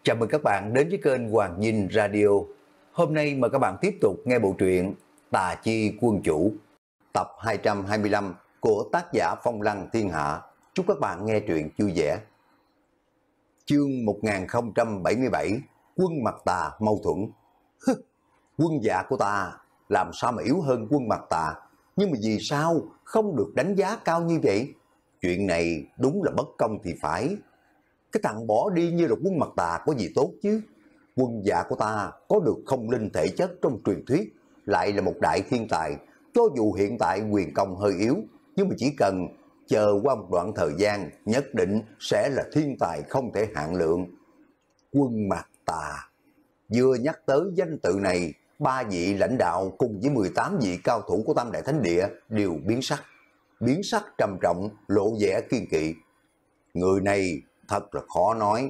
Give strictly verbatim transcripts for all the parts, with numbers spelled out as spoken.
Chào mừng các bạn đến với kênh Hoàng Dinh Radio. Hôm nay mời các bạn tiếp tục nghe bộ truyện Tà Chi Quân Chủ, tập hai trăm hai mươi lăm của tác giả Phong Lăng Thiên Hạ. Chúc các bạn nghe truyện vui vẻ. Chương một nghìn không trăm bảy mươi bảy, Quân Mặt Tà mâu thuẫn. Quân dạ của ta làm sao mà yếu hơn Quân Mặt Tà, nhưng mà vì sao không được đánh giá cao như vậy? Chuyện này đúng là bất công thì phải. Cái thằng bỏ đi như là Quân Mặt Tà có gì tốt chứ? Quân dạ của ta có được không linh thể chất trong truyền thuyết, lại là một đại thiên tài. Cho dù hiện tại quyền công hơi yếu, nhưng mà chỉ cần chờ qua một đoạn thời gian, nhất định sẽ là thiên tài không thể hạn lượng. Quân Mặt Tà. Vừa nhắc tới danh tự này, ba vị lãnh đạo cùng với mười tám vị cao thủ của Tam Đại Thánh Địa đều biến sắc. Biến sắc trầm trọng, lộ vẻ kiên kỵ. Người này thật là khó nói.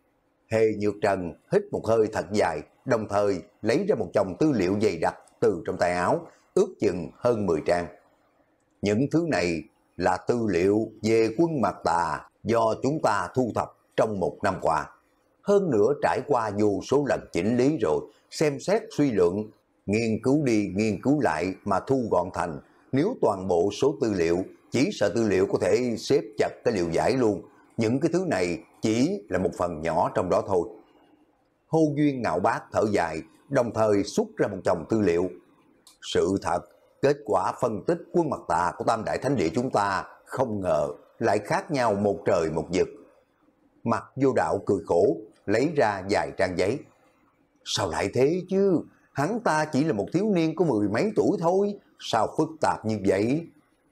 Hề Nhược Trần hít một hơi thật dài, đồng thời lấy ra một chồng tư liệu dày đặc từ trong tay áo, ước chừng hơn mười trang. Những thứ này là tư liệu về Quân Mặt Tà do chúng ta thu thập trong một năm qua. Hơn nữa trải qua vô số lần chỉnh lý rồi, xem xét suy luận, nghiên cứu đi nghiên cứu lại mà thu gọn thành. Nếu toàn bộ số tư liệu, chỉ sợ tư liệu có thể xếp chặt cái liệu giải luôn. Những cái thứ này chỉ là một phần nhỏ trong đó thôi. Hô Duyên ngạo bác thở dài, đồng thời xuất ra một chồng tư liệu. Sự thật, kết quả phân tích Quân Mặt Tà của Tam Đại Thánh Địa chúng ta không ngờ lại khác nhau một trời một vực. Mặt Vô Đạo cười khổ, lấy ra vài trang giấy. Sao lại thế chứ? Hắn ta chỉ là một thiếu niên có mười mấy tuổi thôi, sao phức tạp như vậy?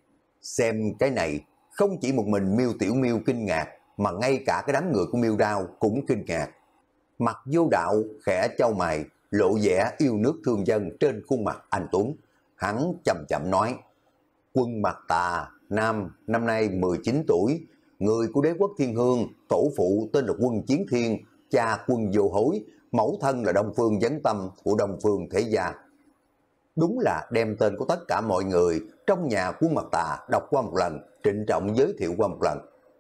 Xem cái này, không chỉ một mình Miêu Tiểu Miêu kinh ngạc, mà ngay cả cái đám người của Miêu Đao cũng kinh ngạc. Mặt Vô Đạo khẽ chau mày, lộ vẻ yêu nước thương dân trên khuôn mặt anh tuấn. Hắn chậm chậm nói: Quân Mặt Tà, nam, năm nay mười chín tuổi, người của đế quốc Thiên Hương, tổ phụ tên là Quân Chiến Thiên, cha Quân Vô Hối, mẫu thân là Đông Phương Vấn Tâm của Đông Phương Thế Gia. Đúng là đem tên của tất cả mọi người trong nhà Quân Mặt Tà đọc qua một lần, trịnh trọng giới thiệu qua một lần.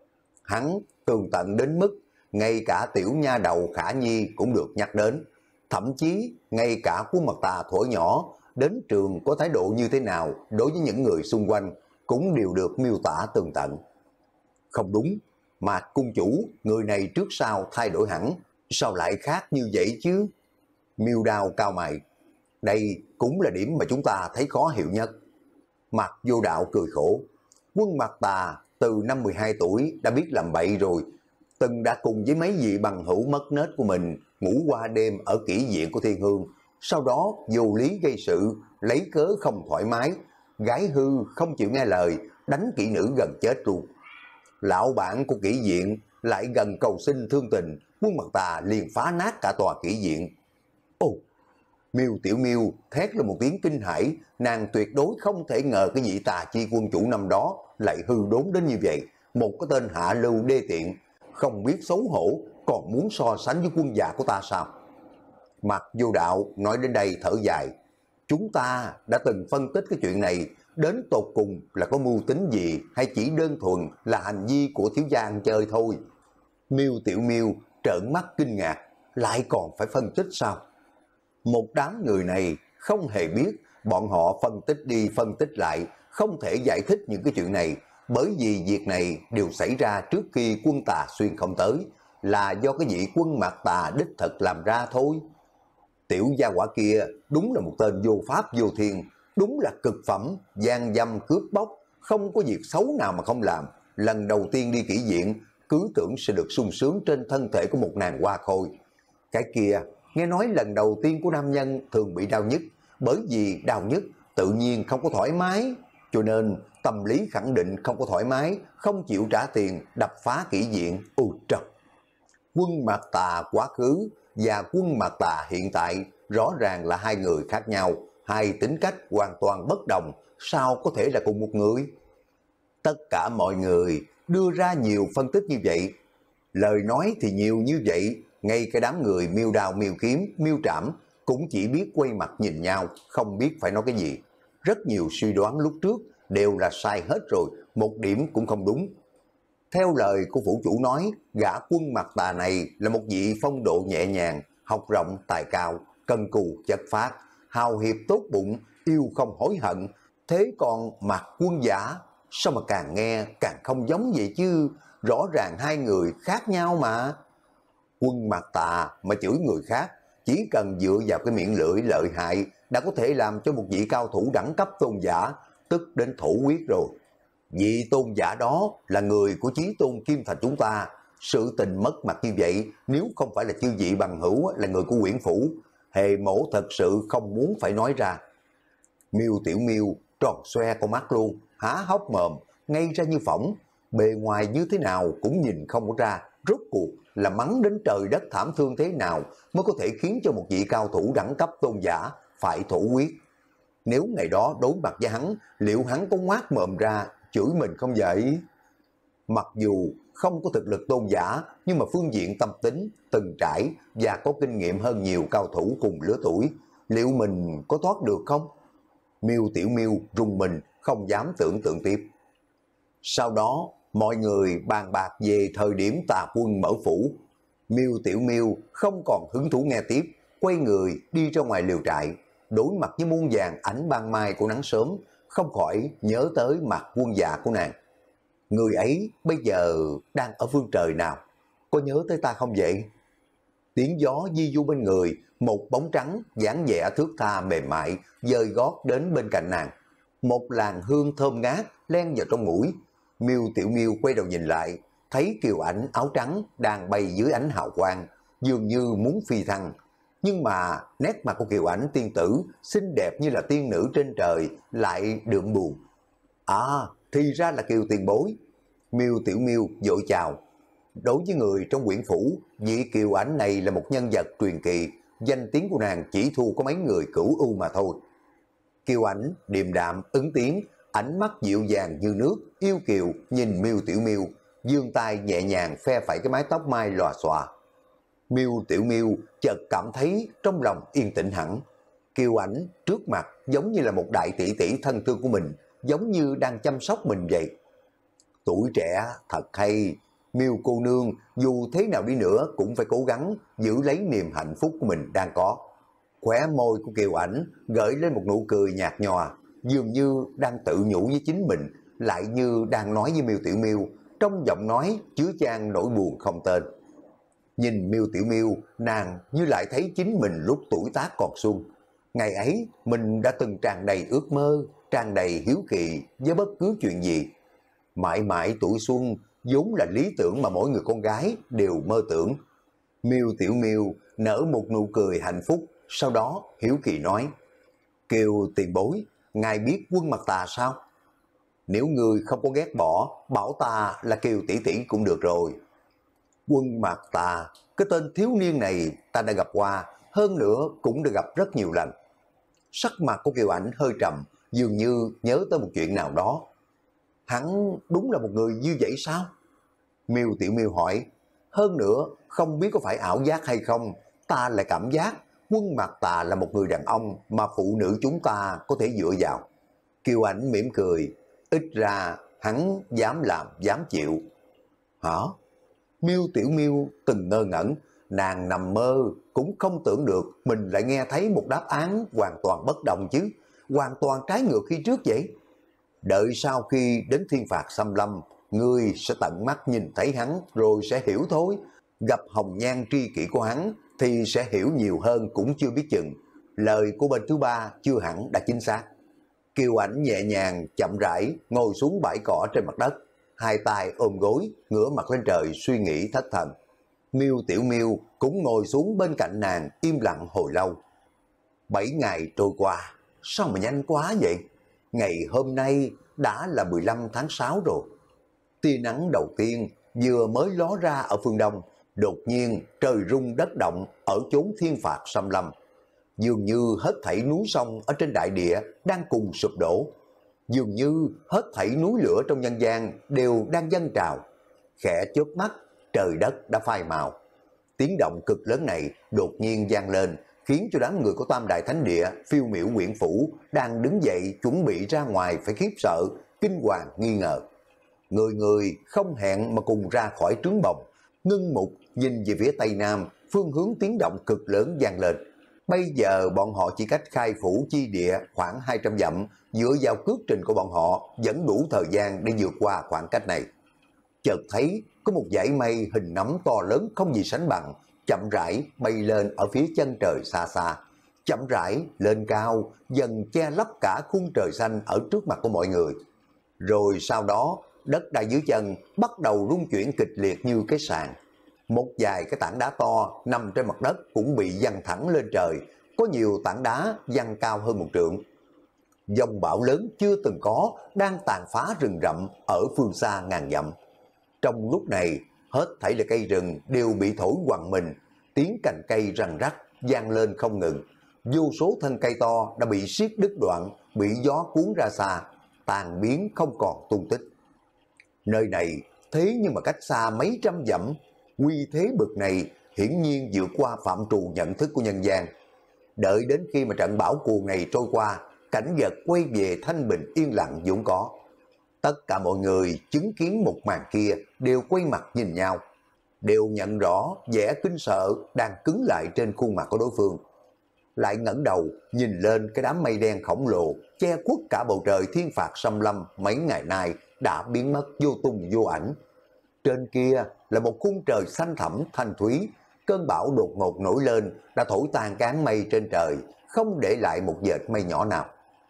Hắn tường tận đến mức ngay cả tiểu nha đầu Khả Nhi cũng được nhắc đến. Thậm chí ngay cả Quân Mặt Tà thuở nhỏ đến trường có thái độ như thế nào đối với những người xung quanh cũng đều được miêu tả tường tận. Không đúng, Mạc cung chủ, người này trước sau thay đổi hẳn, sao lại khác như vậy chứ? Miêu Đao cao mày. Đây cũng là điểm mà chúng ta thấy khó hiểu nhất. Mặt Vô Đạo cười khổ. Quân Mặt Tà từ năm mười hai tuổi đã biết làm bậy rồi, từng đã cùng với mấy vị bằng hữu mất nết của mình ngủ qua đêm ở kỹ viện của Thiên Hương, sau đó vô lý gây sự, lấy cớ không thoải mái, gái hư không chịu nghe lời, đánh kỹ nữ gần chết luôn. Lão bản của kỹ viện lại gần cầu xin thương tình, Quân Mặt Tà liền phá nát cả tòa kỹ viện. Ồ! Miêu Tiểu Miêu thét lên một tiếng kinh hãi, nàng tuyệt đối không thể ngờ cái vị Tà Chi quân chủ năm đó lại hư đốn đến như vậy. Một cái tên hạ lưu đê tiện, không biết xấu hổ, còn muốn so sánh với quân dạ của ta sao? Mặt Vô Đạo nói đến đây thở dài. Chúng ta đã từng phân tích cái chuyện này, đến tột cùng là có mưu tính gì hay chỉ đơn thuần là hành vi của thiếu gia ăn chơi thôi. Miêu Tiểu Miêu trợn mắt kinh ngạc, lại còn phải phân tích sao? Một đám người này không hề biết, bọn họ phân tích đi phân tích lại, không thể giải thích những cái chuyện này, bởi vì việc này đều xảy ra trước khi quân Tà Xuyên không tới, là do cái vị Quân Mặt Tà đích thực làm ra thôi. Tiểu gia quả kia đúng là một tên vô pháp vô thiên, đúng là cực phẩm, gian dâm cướp bóc, không có việc xấu nào mà không làm. Lần đầu tiên đi kỹ viện, cứ tưởng sẽ được sung sướng trên thân thể của một nàng hoa khôi. Cái kia, nghe nói lần đầu tiên của nam nhân thường bị đau nhức, bởi vì đau nhức tự nhiên không có thoải mái, cho nên tâm lý khẳng định không có thoải mái, không chịu trả tiền, đập phá kỹ viện. Ôi trời! Quân Mặt Tà quá khứ và Quân Mặt Tà hiện tại rõ ràng là hai người khác nhau, hai tính cách hoàn toàn bất đồng, sao có thể là cùng một người? Tất cả mọi người đưa ra nhiều phân tích như vậy, lời nói thì nhiều như vậy, ngay cái đám người Miêu Đao Miêu Kiếm, Miêu Trảm cũng chỉ biết quay mặt nhìn nhau, không biết phải nói cái gì. Rất nhiều suy đoán lúc trước đều là sai hết rồi, một điểm cũng không đúng. Theo lời của phủ chủ nói, gã quân mặt tà này là một vị phong độ nhẹ nhàng, học rộng tài cao, cần cù chất phác, hào hiệp tốt bụng, yêu không hối hận. Thế còn mặt quân giả, sao mà càng nghe càng không giống vậy chứ, rõ ràng hai người khác nhau mà. Quân mặt tà mà chửi người khác, chỉ cần dựa vào cái miệng lưỡi lợi hại đã có thể làm cho một vị cao thủ đẳng cấp tôn giả tức đến thổ huyết rồi. Vị tôn giả đó là người của chí tôn Kim Thành chúng ta. Sự tình mất mặt như vậy, nếu không phải là chư vị bằng hữu là người của Uyển Phủ, Hề Mỗ thật sự không muốn phải nói ra. Miêu Tiểu Miêu tròn xoe con mắt luôn, há hốc mồm, ngay ra như phỏng, bề ngoài như thế nào cũng nhìn không có ra, rốt cuộc là mắng đến trời đất thảm thương thế nào mới có thể khiến cho một vị cao thủ đẳng cấp tôn giả phải thổ huyết. Nếu ngày đó đối mặt với hắn, liệu hắn có ngoác mồm ra chửi mình không vậy? Mặc dù không có thực lực tôn giả, nhưng mà phương diện tâm tính, từng trải và có kinh nghiệm hơn nhiều cao thủ cùng lứa tuổi, liệu mình có thoát được không? Miêu Tiểu Miêu rùng mình, không dám tưởng tượng tiếp. Sau đó, mọi người bàn bạc về thời điểm tà quân mở phủ. Miêu Tiểu Miêu không còn hứng thú nghe tiếp, quay người đi ra ngoài liều trại, đối mặt với muôn vàng ánh ban mai của nắng sớm, không khỏi nhớ tới mặt quân dạ của nàng. Người ấy bây giờ đang ở phương trời nào? Có nhớ tới ta không vậy? Tiếng gió di du bên người, một bóng trắng dáng vẻ thước tha mềm mại dời gót đến bên cạnh nàng. Một làn hương thơm ngát len vào trong mũi. Miêu Tiểu Miêu quay đầu nhìn lại, thấy Kiều Ảnh áo trắng đang bay dưới ánh hào quang, dường như muốn phi thăng. Nhưng mà nét mặt của Kiều Ảnh tiên tử xinh đẹp như là tiên nữ trên trời lại đượm buồn. À, thì ra là Kiều tiền bối. Miêu Tiểu Miêu vội chào. Đối với người trong Uyển Phủ, vị Kiều Ảnh này là một nhân vật truyền kỳ, danh tiếng của nàng chỉ thua có mấy người cửu ưu mà thôi. Kiều Ảnh điềm đạm ứng tiếng, ánh mắt dịu dàng như nước, yêu kiều nhìn Miêu Tiểu Miêu, giương tay nhẹ nhàng phe phẩy cái mái tóc mai lòa xòa. Miêu Tiểu Miêu chợt cảm thấy trong lòng yên tĩnh hẳn. Kiều Ảnh trước mặt giống như là một đại tỷ tỷ thân thương của mình, giống như đang chăm sóc mình vậy. Tuổi trẻ thật hay, Miêu cô nương dù thế nào đi nữa cũng phải cố gắng giữ lấy niềm hạnh phúc của mình đang có. Khóe môi của Kiều Ảnh gợi lên một nụ cười nhạt nhòa, dường như đang tự nhủ với chính mình, lại như đang nói với Miêu Tiểu Miêu, trong giọng nói chứa chan nỗi buồn không tên. Nhìn Miêu Tiểu Miêu, nàng như lại thấy chính mình lúc tuổi tác còn xuân. Ngày ấy mình đã từng tràn đầy ước mơ, tràn đầy hiếu kỳ với bất cứ chuyện gì. Mãi mãi tuổi xuân vốn là lý tưởng mà mỗi người con gái đều mơ tưởng. Miêu Tiểu Miêu nở một nụ cười hạnh phúc, sau đó hiếu kỳ nói: Kiều tiền bối, ngài biết Quân Mặt Tà sao? Nếu người không có ghét bỏ, bảo ta là Kiều tỷ tỷ cũng được rồi. Quân Mặt Tà, cái tên thiếu niên này ta đã gặp qua, hơn nữa cũng đã gặp rất nhiều lần. Sắc mặt của Kiều Ảnh hơi trầm, dường như nhớ tới một chuyện nào đó. Hắn đúng là một người như vậy sao? Miêu Tiểu Miêu hỏi. Hơn nữa, không biết có phải ảo giác hay không, ta lại cảm giác Quân Mặt Tà là một người đàn ông mà phụ nữ chúng ta có thể dựa vào. Kiều Ảnh mỉm cười, ít ra hắn dám làm, dám chịu. Hả? Miêu Tiểu Miêu từng ngơ ngẩn, nàng nằm mơ cũng không tưởng được mình lại nghe thấy một đáp án hoàn toàn bất đồng chứ, hoàn toàn trái ngược khi trước vậy. Đợi sau khi đến thiên phạt xâm lâm, ngươi sẽ tận mắt nhìn thấy hắn rồi sẽ hiểu thôi. Gặp hồng nhan tri kỷ của hắn thì sẽ hiểu nhiều hơn cũng chưa biết chừng. Lời của bên thứ ba chưa hẳn đã chính xác. Kiều Ảnh nhẹ nhàng chậm rãi ngồi xuống bãi cỏ trên mặt đất, hai tay ôm gối, ngửa mặt lên trời suy nghĩ thất thần. Miêu Tiểu Miêu cũng ngồi xuống bên cạnh nàng im lặng hồi lâu. Bảy ngày trôi qua, sao mà nhanh quá vậy? Ngày hôm nay đã là mười lăm tháng sáu rồi. Tia nắng đầu tiên vừa mới ló ra ở phương đông, đột nhiên trời rung đất động ở chốn thiên phạt xâm lâm. Dường như hết thảy núi sông ở trên đại địa đang cùng sụp đổ. Dường như hết thảy núi lửa trong nhân gian đều đang dâng trào. Khẽ chớp mắt, trời đất đã phai màu. Tiếng động cực lớn này đột nhiên vang lên, khiến cho đám người của Tam Đại Thánh Địa, phiêu miểu Uyển Phủ đang đứng dậy chuẩn bị ra ngoài phải khiếp sợ, kinh hoàng nghi ngờ. người người không hẹn mà cùng ra khỏi trướng bồng, ngưng mục nhìn về phía tây nam, phương hướng tiếng động cực lớn vang lên. Bây giờ bọn họ chỉ cách Khai Phủ chi địa khoảng hai trăm dặm, dựa vào cước trình của bọn họ vẫn đủ thời gian để vượt qua khoảng cách này. Chợt thấy có một dải mây hình nắm to lớn không gì sánh bằng, chậm rãi bay lên ở phía chân trời xa xa, chậm rãi lên cao, dần che lấp cả khung trời xanh ở trước mặt của mọi người. Rồi sau đó, đất đai dưới chân bắt đầu rung chuyển kịch liệt như cái sàn. Một vài cái tảng đá to nằm trên mặt đất cũng bị văng thẳng lên trời, có nhiều tảng đá văng cao hơn một trượng. Dòng bão lớn chưa từng có đang tàn phá rừng rậm ở phương xa ngàn dặm. Trong lúc này, hết thảy là cây rừng đều bị thổi quằn mình, tiếng cành cây răng rắc vang lên không ngừng. Vô số thân cây to đã bị siết đứt đoạn, bị gió cuốn ra xa, tàn biến không còn tung tích. Nơi này thế nhưng mà cách xa mấy trăm dặm, uy thế bực này hiển nhiên vượt qua phạm trù nhận thức của nhân gian. Đợi đến khi mà trận bão cuồng này trôi qua, cảnh vật quay về thanh bình yên lặng vốn có. Tất cả mọi người chứng kiến một màn kia đều quay mặt nhìn nhau, đều nhận rõ vẻ kinh sợ đang cứng lại trên khuôn mặt của đối phương. Lại ngẩng đầu nhìn lên cái đám mây đen khổng lồ che khuất cả bầu trời thiên phạt xâm lâm mấy ngày nay đã biến mất vô tung vô ảnh. Trên kia là một khung trời xanh thẳm thanh thúy, cơn bão đột ngột nổi lên đã thổi tan cán mây trên trời, không để lại một vệt mây nhỏ nào.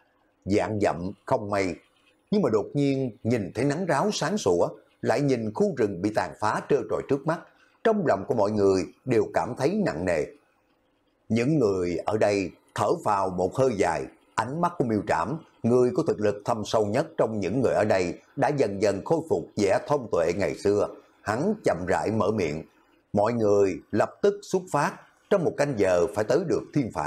Vạn dặm không mây, nhưng mà đột nhiên nhìn thấy nắng ráo sáng sủa, lại nhìn khu rừng bị tàn phá trơ trọi trước mắt, trong lòng của mọi người đều cảm thấy nặng nề. Những người ở đây thở phào một hơi dài, ánh mắt của Miêu Trảm, người có thực lực thâm sâu nhất trong những người ở đây, đã dần dần khôi phục vẻ thông tuệ ngày xưa. Hắn chậm rãi mở miệng, mọi người lập tức xuất phát, trong một canh giờ phải tới được thiên phạt.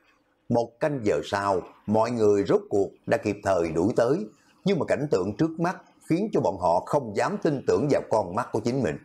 Một canh giờ sau, mọi người rốt cuộc đã kịp thời đuổi tới, nhưng mà cảnh tượng trước mắt khiến cho bọn họ không dám tin tưởng vào con mắt của chính mình.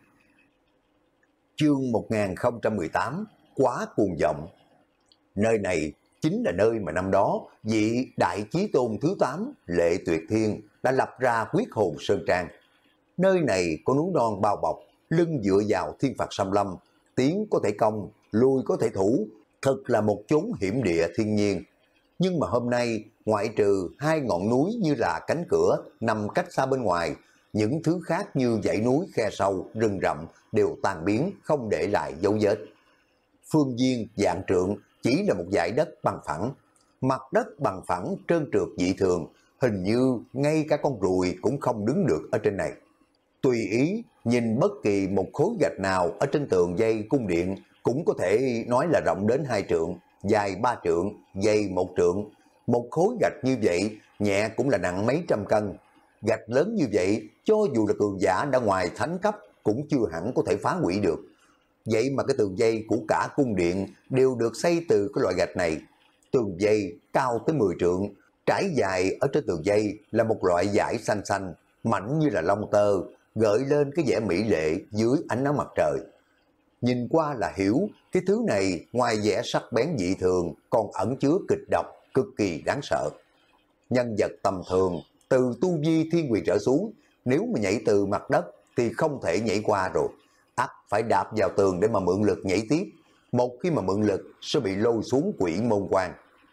Chương một nghìn không trăm mười tám, quá cuồng vọng. Nơi này chính là nơi mà năm đó vị Đại Chí Tôn thứ tám Lệ Tuyệt Thiên đã lập ra Quyết Hồn Sơn Trang. Nơi này có núi non bao bọc, lưng dựa vào thiên phạt xâm lâm, tiến có thể công, lui có thể thủ, thật là một chốn hiểm địa thiên nhiên. Nhưng mà hôm nay, ngoại trừ hai ngọn núi như là cánh cửa nằm cách xa bên ngoài, những thứ khác như dãy núi, khe sâu, rừng rậm đều tan biến, không để lại dấu vết. Phương viên vạn trượng chỉ là một dải đất bằng phẳng, mặt đất bằng phẳng trơn trượt dị thường, hình như ngay cả con ruồi cũng không đứng được ở trên này. Tùy ý nhìn bất kỳ một khối gạch nào ở trên tường dây cung điện cũng có thể nói là rộng đến hai trượng, dài ba trượng, dày một trượng. Một khối gạch như vậy nhẹ cũng là nặng mấy trăm cân. Gạch lớn như vậy cho dù là cường giả đã ngoài thánh cấp cũng chưa hẳn có thể phá hủy được. Vậy mà cái tường dây của cả cung điện đều được xây từ cái loại gạch này. Tường dây cao tới mười trượng, trải dài ở trên tường dây là một loại vải xanh xanh, mảnh như là lông tơ, gợi lên cái vẻ mỹ lệ dưới ánh nắng mặt trời. Nhìn qua là hiểu, cái thứ này ngoài vẻ sắc bén dị thường còn ẩn chứa kịch độc cực kỳ đáng sợ. Nhân vật tầm thường, từ tu vi thiên quyền trở xuống, nếu mà nhảy từ mặt đất thì không thể nhảy qua rồi. Ắt phải đạp vào tường để mà mượn lực nhảy tiếp. Một khi mà mượn lực sẽ bị lôi xuống quỷ môn quan.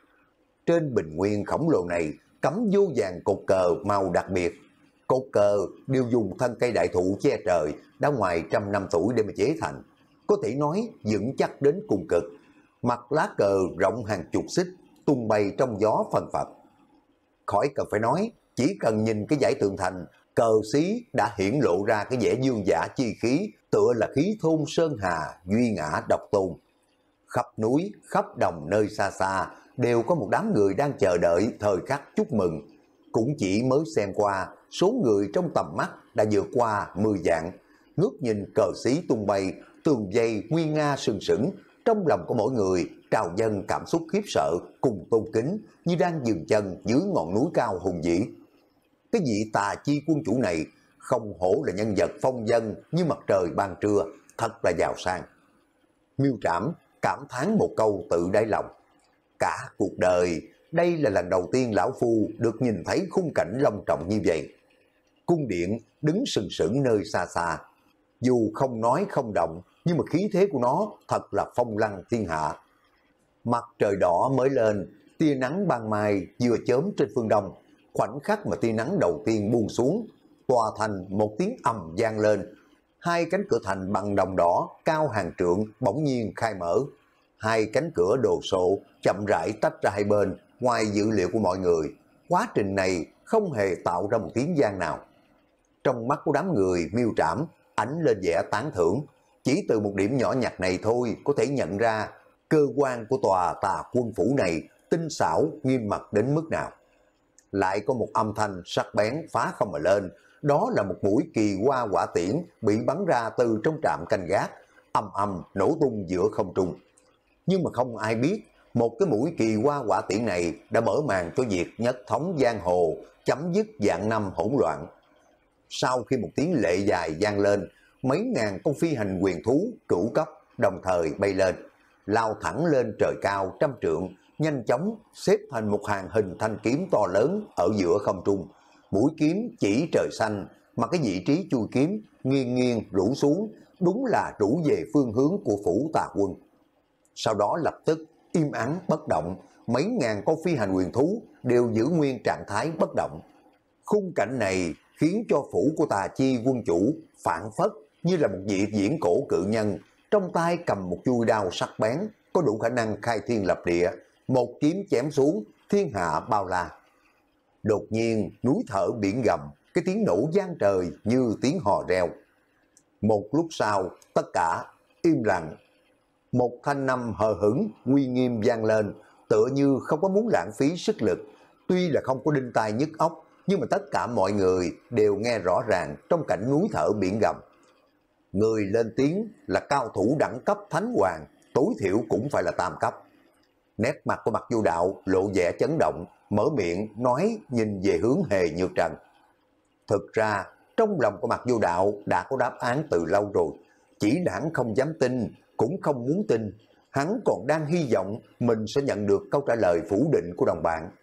Trên bình nguyên khổng lồ này cắm vô vàng cột cờ màu đặc biệt. Cột cờ đều dùng thân cây đại thụ che trời đã ngoài trăm năm tuổi để mà chế thành. Có thể nói vững chắc đến cùng cực. Mặt lá cờ rộng hàng chục xích, tung bay trong gió phần phật. Khỏi cần phải nói, chỉ cần nhìn cái dải tường thành, cờ xí đã hiển lộ ra cái vẻ dương giả chi khí, tựa là khí thôn sơn hà, duy ngã độc tôn. Khắp núi, khắp đồng nơi xa xa, đều có một đám người đang chờ đợi thời khắc chúc mừng. Cũng chỉ mới xem qua, số người trong tầm mắt đã vượt qua mười vạn. Ngước nhìn cờ xí tung bay, tường dây nguy nga sừng sững, trong lòng của mỗi người trào dâng cảm xúc khiếp sợ cùng tôn kính, như đang dừng chân dưới ngọn núi cao hùng vĩ. Cái vị Tà Chi quân chủ này không hổ là nhân vật phong vân như mặt trời ban trưa, thật là giàu sang. Miêu Trảm cảm thán một câu tự đáy lòng. Cả cuộc đời, đây là lần đầu tiên lão phu được nhìn thấy khung cảnh long trọng như vậy. cung điện đứng sừng sững nơi xa xa. Dù không nói không động, nhưng mà khí thế của nó thật là phong lăng thiên hạ. Mặt trời đỏ mới lên, tia nắng ban mai vừa chớm trên phương đông. Khoảnh khắc mà tia nắng đầu tiên buông xuống, tòa thành một tiếng ầm vang lên. Hai cánh cửa thành bằng đồng đỏ cao hàng trượng bỗng nhiên khai mở. Hai cánh cửa đồ sộ chậm rãi tách ra hai bên, ngoài dự liệu của mọi người. Quá trình này không hề tạo ra một tiếng vang nào. Trong mắt của đám người Miêu Trảm ánh lên vẻ tán thưởng. Chỉ từ một điểm nhỏ nhặt này thôi có thể nhận ra cơ quan của tòa Tà Quân Phủ này tinh xảo nghiêm mật đến mức nào. Lại có một âm thanh sắc bén phá không mà lên. Đó là một mũi kỳ hoa hỏa tiễn bị bắn ra từ trong trạm canh gác, ầm ầm nổ tung giữa không trung. Nhưng mà không ai biết, một cái mũi kỳ hoa hỏa tiễn này đã mở màn cho việc nhất thống giang hồ, chấm dứt vạn năm hỗn loạn. Sau khi một tiếng lệ dài vang lên, mấy ngàn con phi hành quyền thú cửu cấp đồng thời bay lên, lao thẳng lên trời cao trăm trượng, nhanh chóng xếp thành một hàng hình thanh kiếm to lớn ở giữa không trung. Mũi kiếm chỉ trời xanh, mà cái vị trí chui kiếm nghiêng nghiêng rũ xuống, đúng là rũ về phương hướng của phủ Tà Quân. Sau đó lập tức im ắng bất động, mấy ngàn con phi hành quyền thú đều giữ nguyên trạng thái bất động. Khung cảnh này khiến cho phủ của Tà Chi Quân chủ phản phất như là một vị diễn cổ cự nhân, trong tay cầm một chuôi đao sắc bén, có đủ khả năng khai thiên lập địa, một kiếm chém xuống, thiên hạ bao la. Đột nhiên núi thở biển gầm, cái tiếng nổ vang trời như tiếng hò reo. Một lúc sau tất cả im lặng. Một thanh âm hờ hững uy nghiêm vang lên, tựa như không có muốn lãng phí sức lực. Tuy là không có đinh tai nhức óc, nhưng mà tất cả mọi người đều nghe rõ ràng trong cảnh núi thở biển gầm. Người lên tiếng là cao thủ đẳng cấp thánh hoàng, tối thiểu cũng phải là tam cấp. Nét mặt của Mặc Vô Đạo lộ vẻ chấn động, mở miệng nói nhìn về hướng Hề Nhược Trần. Thực ra trong lòng của Mặc Vô Đạo đã có đáp án từ lâu rồi, chỉ là hắn không dám tin, cũng không muốn tin. Hắn còn đang hy vọng mình sẽ nhận được câu trả lời phủ định của đồng bạn.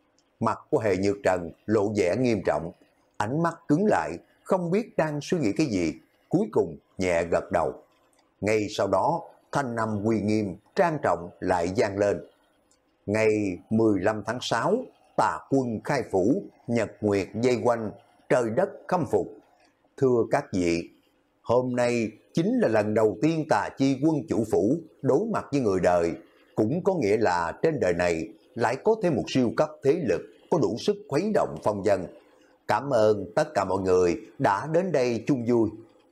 Mặt của Hề Nhược Trần lộ vẻ nghiêm trọng, ánh mắt cứng lại, không biết đang suy nghĩ cái gì, cuối cùng nhẹ gật đầu. Ngay sau đó, thanh âm uy nghiêm, trang trọng lại vang lên. Ngày mười lăm tháng sáu, Tà Quân khai phủ, nhật nguyệt dây quanh, trời đất khâm phục. Thưa các vị, hôm nay chính là lần đầu tiên Tà Chi Quân chủ phủ đối mặt với người đời, cũng có nghĩa là trên đời này lại có thêm một siêu cấp thế lực có đủ sức khuấy động phong dân. Cảm ơn tất cả mọi người đã đến đây chung vui.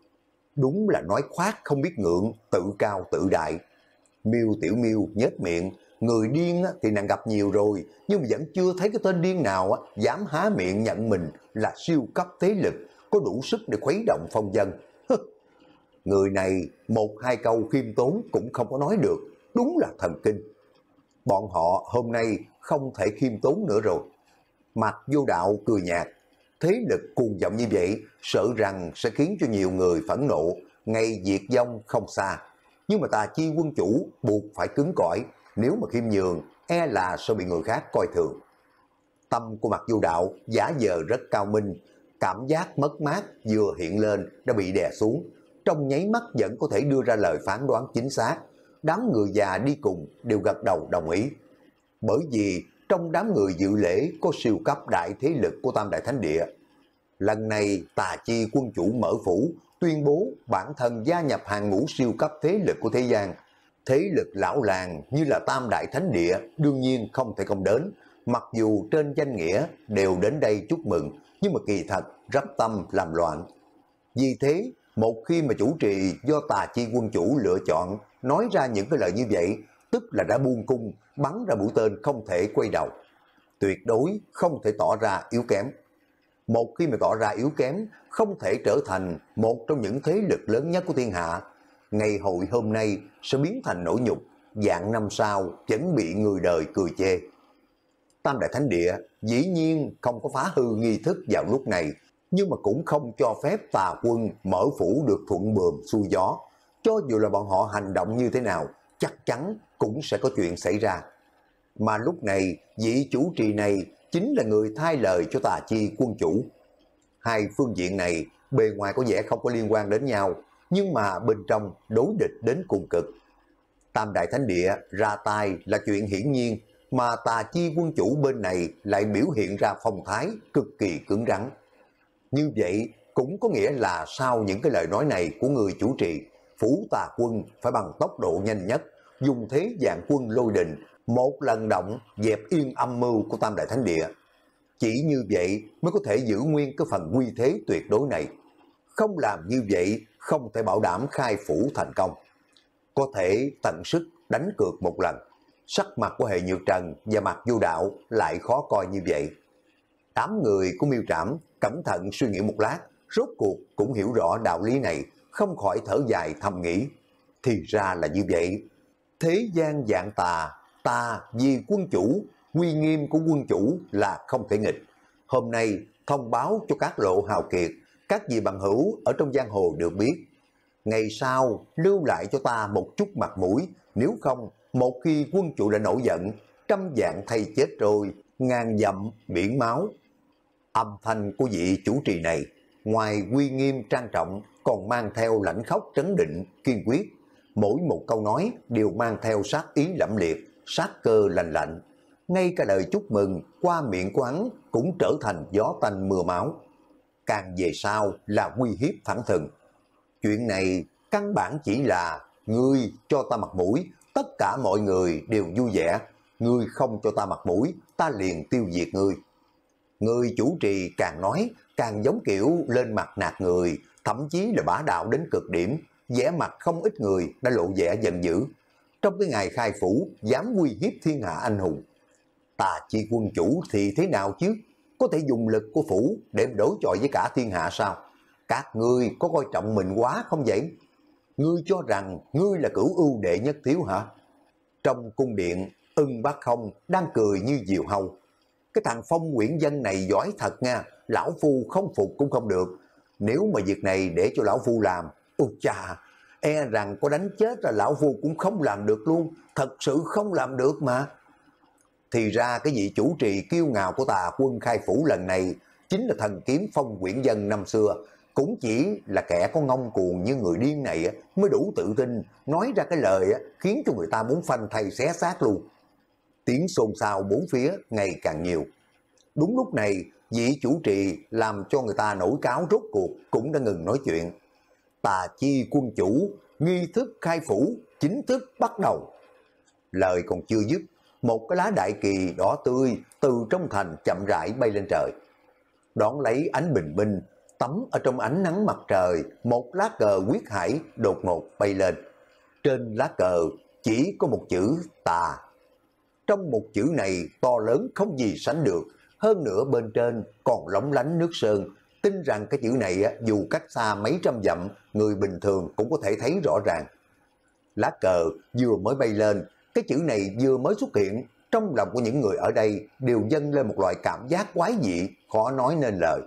Đúng là nói khoác không biết ngượng, tự cao tự đại. Miêu Tiểu Miêu nhếch miệng, người điên thì nàng gặp nhiều rồi, nhưng mà vẫn chưa thấy cái tên điên nào dám há miệng nhận mình là siêu cấp thế lực, có đủ sức để khuấy động phong dân. Người này một hai câu khiêm tốn cũng không có nói được, đúng là thần kinh. Bọn họ hôm nay không thể khiêm tốn nữa rồi. Mặc Vô Đạo cười nhạt, thế lực cuồng vọng như vậy sợ rằng sẽ khiến cho nhiều người phẫn nộ, ngày diệt vong không xa. Nhưng mà Tà Chi Quân chủ buộc phải cứng cỏi, nếu mà khiêm nhường e là sẽ bị người khác coi thường. Tâm của Mặc Vô Đạo giả vờ rất cao minh, cảm giác mất mát vừa hiện lên đã bị đè xuống, trong nháy mắt vẫn có thể đưa ra lời phán đoán chính xác. Đám người già đi cùng đều gật đầu đồng ý. Bởi vì trong đám người dự lễ có siêu cấp đại thế lực của Tam Đại Thánh Địa. Lần này Tà Chi Quân chủ mở phủ, tuyên bố bản thân gia nhập hàng ngũ siêu cấp thế lực của thế gian. Thế lực lão làng như là Tam Đại Thánh Địa đương nhiên không thể không đến, mặc dù trên danh nghĩa đều đến đây chúc mừng, nhưng mà kỳ thật rắp tâm làm loạn. Vì thế, một khi mà chủ trì do Tà Chi Quân chủ lựa chọn nói ra những cái lời như vậy, tức là đã buông cung, bắn ra mũi tên không thể quay đầu. Tuyệt đối không thể tỏ ra yếu kém. Một khi mà tỏ ra yếu kém, không thể trở thành một trong những thế lực lớn nhất của thiên hạ. Ngày hội hôm nay sẽ biến thành nỗi nhục, dạng năm sau vẫn bị người đời cười chê. Tam Đại Thánh Địa dĩ nhiên không có phá hư nghi thức vào lúc này, nhưng mà cũng không cho phép Tà Quân mở phủ được thuận buồm xuôi gió. Cho dù là bọn họ hành động như thế nào, chắc chắn cũng sẽ có chuyện xảy ra. Mà lúc này, vị chủ trì này chính là người thay lời cho Tà Chi Quân chủ. Hai phương diện này bề ngoài có vẻ không có liên quan đến nhau, nhưng mà bên trong đối địch đến cùng cực. Tam Đại Thánh Địa ra tay là chuyện hiển nhiên, mà Tà Chi quân chủ bên này lại biểu hiện ra phong thái cực kỳ cứng rắn. Như vậy cũng có nghĩa là sau những cái lời nói này của người chủ trì, Phủ Tà quân phải bằng tốc độ nhanh nhất, dùng thế dạng quân lôi đình, một lần động dẹp yên âm mưu của Tam Đại Thánh Địa. Chỉ như vậy mới có thể giữ nguyên cái phần uy thế tuyệt đối này. Không làm như vậy không thể bảo đảm khai phủ thành công. Có thể tận sức đánh cược một lần. Sắc mặt của Hệ Nhược Trần và Mạc Vô Đạo lại khó coi như vậy. Tám người của Miêu Trảm cẩn thận suy nghĩ một lát, rốt cuộc cũng hiểu rõ đạo lý này, không khỏi thở dài thầm nghĩ. Thì ra là như vậy. Thế gian dạng tà, ta vì quân chủ, uy nghiêm của quân chủ là không thể nghịch. Hôm nay thông báo cho các lộ hào kiệt, các vị bằng hữu ở trong giang hồ được biết. Ngày sau lưu lại cho ta một chút mặt mũi, nếu không một khi quân chủ đã nổi giận, trăm dạng thay chết rồi, ngàn dặm biển máu. Âm thanh của vị chủ trì này, ngoài uy nghiêm trang trọng, còn mang theo lãnh khốc trấn định, kiên quyết. Mỗi một câu nói đều mang theo sát ý lẫm liệt, sát cơ lành lạnh. Ngay cả lời chúc mừng qua miệng của hắn cũng trở thành gió tanh mưa máu. Càng về sau là uy hiếp thẳng thừng. Chuyện này căn bản chỉ là ngươi cho ta mặt mũi, tất cả mọi người đều vui vẻ. Ngươi không cho ta mặt mũi, ta liền tiêu diệt ngươi. Người chủ trì càng nói càng giống kiểu lên mặt nạt người, thậm chí là bá đạo đến cực điểm. Vẻ mặt không ít người đã lộ vẻ giận dữ. Trong cái ngày khai phủ dám uy hiếp thiên hạ anh hùng. Tà Chi quân chủ thì thế nào chứ? Có thể dùng lực của phủ để đối chọi với cả thiên hạ sao? Các ngươi có coi trọng mình quá không vậy? Ngươi cho rằng ngươi là cửu ưu đệ nhất thiếu hả? Trong cung điện, Ưng Bác Không đang cười như diều hâu. Cái thằng Phong Nguyễn Dân này giỏi thật nha, lão phu không phục cũng không được. Nếu mà việc này để cho lão phu làm, ôi chà, e rằng có đánh chết là lão phu cũng không làm được luôn, thật sự không làm được mà. Thì ra cái vị chủ trì kiêu ngạo của Tà quân khai phủ lần này chính là thần kiếm Phong Nguyễn Dân năm xưa. Cũng chỉ là kẻ có ngông cuồng như người điên này mới đủ tự tin nói ra cái lời khiến cho người ta muốn phanh thây xé xác luôn. Tiếng xôn xao bốn phía ngày càng nhiều. Đúng lúc này, vị chủ trì làm cho người ta nổi cáo rốt cuộc cũng đã ngừng nói chuyện. Tà Chi quân chủ, nghi thức khai phủ chính thức bắt đầu. Lời còn chưa dứt, một cái lá đại kỳ đỏ tươi từ trong thành chậm rãi bay lên trời. Đón lấy ánh bình minh, tắm ở trong ánh nắng mặt trời, một lá cờ quyết hải đột ngột bay lên. Trên lá cờ chỉ có một chữ tà. Trong một chữ này to lớn không gì sánh được, hơn nữa bên trên còn lóng lánh nước sơn. Tin rằng cái chữ này dù cách xa mấy trăm dặm, người bình thường cũng có thể thấy rõ ràng. Lá cờ vừa mới bay lên, cái chữ này vừa mới xuất hiện, trong lòng của những người ở đây đều dâng lên một loại cảm giác quái dị, khó nói nên lời.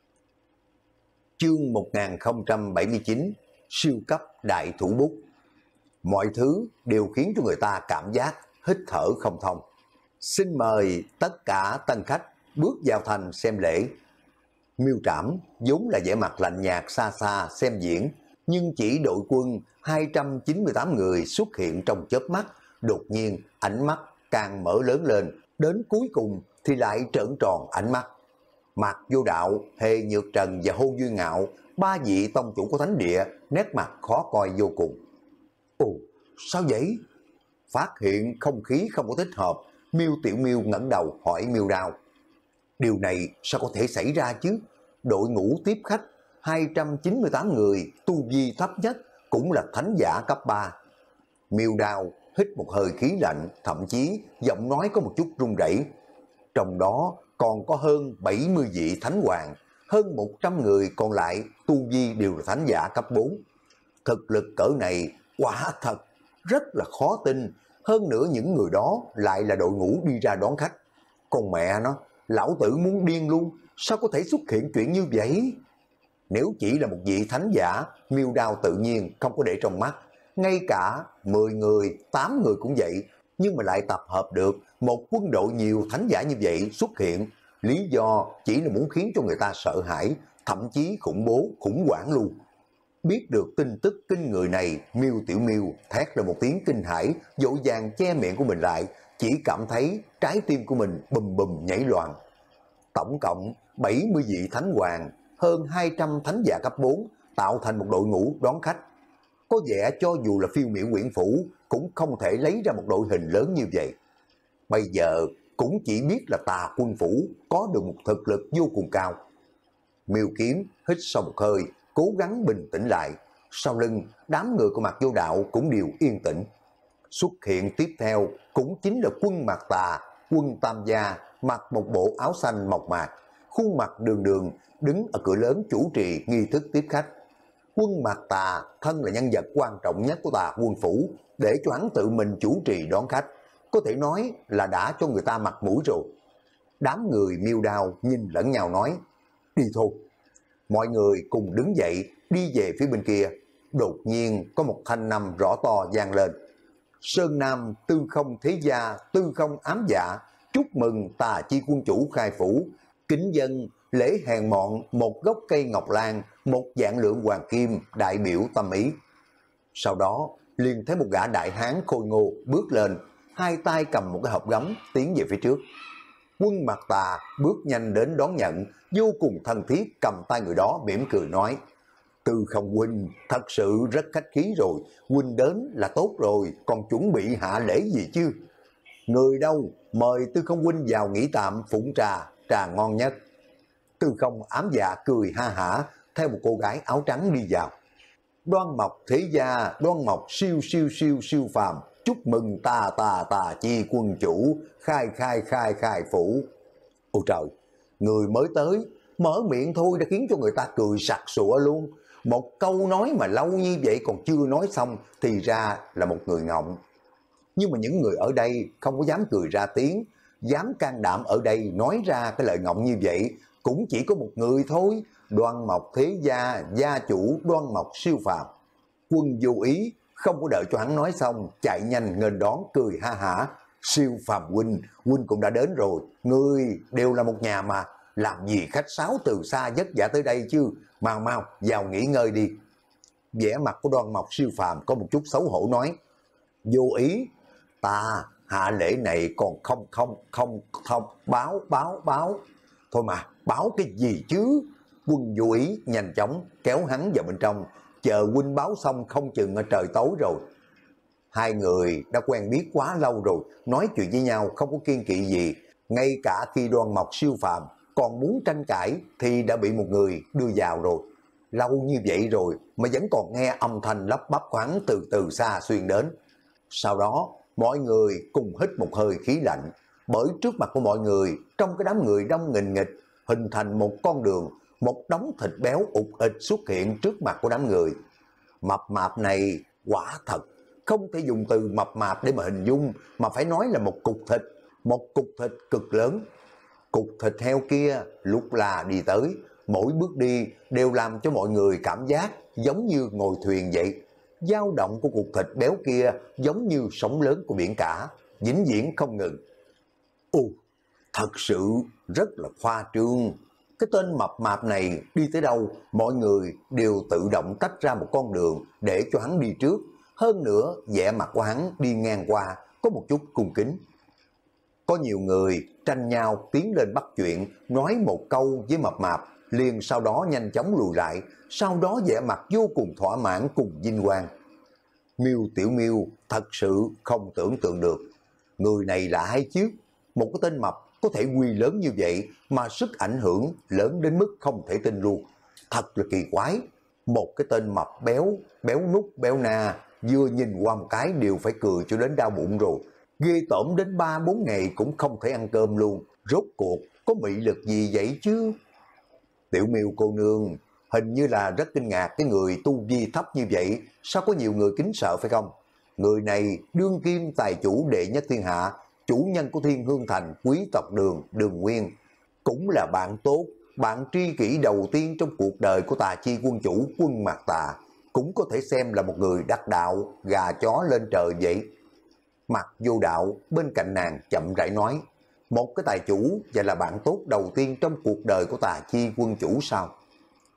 Chương một nghìn không trăm bảy mươi chín, siêu cấp đại thủ bút. Mọi thứ đều khiến cho người ta cảm giác hít thở không thông. Xin mời tất cả tân khách bước vào thành xem lễ. Miêu Trảm vốn là vẻ mặt lạnh nhạt xa xa xem diễn, nhưng chỉ đội quân hai trăm chín mươi tám người xuất hiện trong chớp mắt, đột nhiên ánh mắt càng mở lớn lên, đến cuối cùng thì lại trợn tròn ánh mắt. Mạc Vô Đạo, Hệ Nhược Trần và Hô Duy Ngạo, ba vị tông chủ của thánh địa, nét mặt khó coi vô cùng. Ồ, sao vậy? Phát hiện không khí không có thích hợp, Miêu Tiểu Miêu ngẩng đầu hỏi Miêu Đao. Điều này sao có thể xảy ra chứ? Đội ngũ tiếp khách hai trăm chín mươi tám người, tu vi thấp nhất cũng là thánh giả cấp ba. Miêu Đao hít một hơi khí lạnh, thậm chí giọng nói có một chút run rẩy. Trong đó còn có hơn bảy mươi vị thánh hoàng, hơn một trăm người còn lại tu vi đều là thánh giả cấp bốn. Thực lực cỡ này quả thật rất là khó tin, hơn nữa những người đó lại là đội ngũ đi ra đón khách. Còn mẹ nó, lão tử muốn điên luôn, sao có thể xuất hiện chuyện như vậy? Nếu chỉ là một vị thánh giả, Miêu Đao tự nhiên không có để trong mắt. Ngay cả mười người, tám người cũng vậy, nhưng mà lại tập hợp được một quân đội nhiều thánh giả như vậy xuất hiện. Lý do chỉ là muốn khiến cho người ta sợ hãi, thậm chí khủng bố, khủng hoảng luôn. Biết được tin tức kinh người này, Miêu Tiểu Miêu thét lên một tiếng kinh hãi, vội vàng che miệng của mình lại, chỉ cảm thấy trái tim của mình bùm bùm nhảy loạn. Tổng cộng bảy mươi vị thánh hoàng, hơn hai trăm thánh giả cấp bốn tạo thành một đội ngũ đón khách. Có vẻ cho dù là phiêu miểu quyển phủ cũng không thể lấy ra một đội hình lớn như vậy. Bây giờ cũng chỉ biết là Tà Quân phủ có được một thực lực vô cùng cao. Miêu Kiếm hít sâu một hơi, cố gắng bình tĩnh lại. Sau lưng, đám người của Mạc Vô Đạo cũng đều yên tĩnh. Xuất hiện tiếp theo cũng chính là Quân Mạc Tà, Quân Tam Gia, mặc một bộ áo xanh mộc mạc, khuôn mặt đường đường, đứng ở cửa lớn chủ trì nghi thức tiếp khách. Quân Mạc Tà thân là nhân vật quan trọng nhất của Tà Quân phủ, để cho hắn tự mình chủ trì đón khách, có thể nói là đã cho người ta mặt mũi rồi. Đám người Miêu Đao nhìn lẫn nhau nói, đi thôi. Mọi người cùng đứng dậy đi về phía bên kia. Đột nhiên có một thanh âm rõ to vang lên. Sơn Nam Tư Không Thế Gia, Tư Không Ám Dạ, chúc mừng Tà Chi Quân chủ khai phủ, kính dân lễ hèn mọn một gốc cây ngọc lan, một vạn lượng hoàng kim, đại biểu tâm ý. Sau đó liền thấy một gã đại hán khôi ngô bước lên, hai tay cầm một cái hộp gấm tiến về phía trước. Quân Mạc Tà bước nhanh đến đón nhận, vô cùng thân thiết cầm tay người đó mỉm cười nói, Tư Không huynh thật sự rất khách khí rồi, huynh đến là tốt rồi, còn chuẩn bị hạ lễ gì chứ? Người đâu, mời Tư Không huynh vào nghỉ tạm phụng trà, trà ngon nhất. Tư Không Ám Dạ cười ha hả, theo một cô gái áo trắng đi vào. Đoan Mộc Thế Gia, Đoan Mộc siêu siêu siêu siêu phàm, chúc mừng Tà Tà Tà Chi Quân chủ khai khai khai khai phủ. Ôi trời, người mới tới mở miệng thôi đã khiến cho người ta cười sặc sụa luôn. Một câu nói mà lâu như vậy còn chưa nói xong thì ra là một người ngọng. Nhưng mà những người ở đây không có dám cười ra tiếng, dám can đảm ở đây nói ra cái lời ngọng như vậy cũng chỉ có một người thôi, Đoan Mộc Thế Gia, gia chủ Đoan Mộc siêu phàm. Quân Vô Ý không có đợi cho hắn nói xong, chạy nhanh nghênh đón cười ha hả, siêu phàm huynh, huynh cũng đã đến rồi, ngươi đều là một nhà mà, làm gì khách sáo từ xa vất vả tới đây chứ, mau mau vào nghỉ ngơi đi. Vẻ mặt của Đoan Mộc siêu phàm có một chút xấu hổ nói, Vô Ý, ta hạ lễ này còn không không không không báo báo báo, thôi mà báo cái gì chứ? Quân Vô Ý nhanh chóng kéo hắn vào bên trong, chờ huynh báo xong không chừng ở trời tối rồi. Hai người đã quen biết quá lâu rồi, nói chuyện với nhau không có kiên kỵ gì, ngay cả khi Đoan Mộc siêu phàm còn muốn tranh cãi thì đã bị một người đưa vào rồi. Lâu như vậy rồi mà vẫn còn nghe âm thanh lắp bắp khoáng từ từ xa xuyên đến. Sau đó mọi người cùng hít một hơi khí lạnh, bởi trước mặt của mọi người, trong cái đám người đông nghìn nghịch, hình thành một con đường, một đống thịt béo ụt ịch xuất hiện trước mặt của đám người. Mập mạp này quả thật không thể dùng từ mập mạp để mà hình dung, mà phải nói là một cục thịt, một cục thịt cực lớn. Cục thịt heo kia lúc là đi tới, mỗi bước đi đều làm cho mọi người cảm giác giống như ngồi thuyền vậy. Dao động của cục thịt béo kia giống như sóng lớn của biển cả, vĩnh viễn không ngừng. Ồ, thật sự rất là khoa trương. Cái tên mập mạp này đi tới đâu, mọi người đều tự động tách ra một con đường để cho hắn đi trước. Hơn nữa, vẻ mặt của hắn đi ngang qua có một chút cung kính. Có nhiều người tranh nhau tiến lên bắt chuyện, nói một câu với mập mạp, liền sau đó nhanh chóng lùi lại, sau đó vẻ mặt vô cùng thỏa mãn cùng vinh quang. Miêu Tiểu Miêu thật sự không tưởng tượng được, người này là ai chứ? Một cái tên mập có thể quy lớn như vậy mà sức ảnh hưởng lớn đến mức không thể tin luôn. Thật là kỳ quái, một cái tên mập béo, béo nút béo na, vừa nhìn qua một cái đều phải cười cho đến đau bụng rồi. Ghê tởm đến ba bốn ngày cũng không thể ăn cơm luôn, rốt cuộc có mị lực gì vậy chứ? Tiểu Miêu cô nương hình như là rất kinh ngạc cái người tu vi thấp như vậy, sao có nhiều người kính sợ phải không? Người này đương kim tài chủ đệ nhất thiên hạ, chủ nhân của Thiên Hương Thành, quý tộc Đường, Đường Nguyên, cũng là bạn tốt, bạn tri kỷ đầu tiên trong cuộc đời của Tà Chi quân chủ Quân Mạc Tà, cũng có thể xem là một người đắc đạo, gà chó lên trời vậy. Mạc Vô Đạo bên cạnh nàng chậm rãi nói, một cái tài chủ và là bạn tốt đầu tiên trong cuộc đời của Tà Chi quân chủ sao?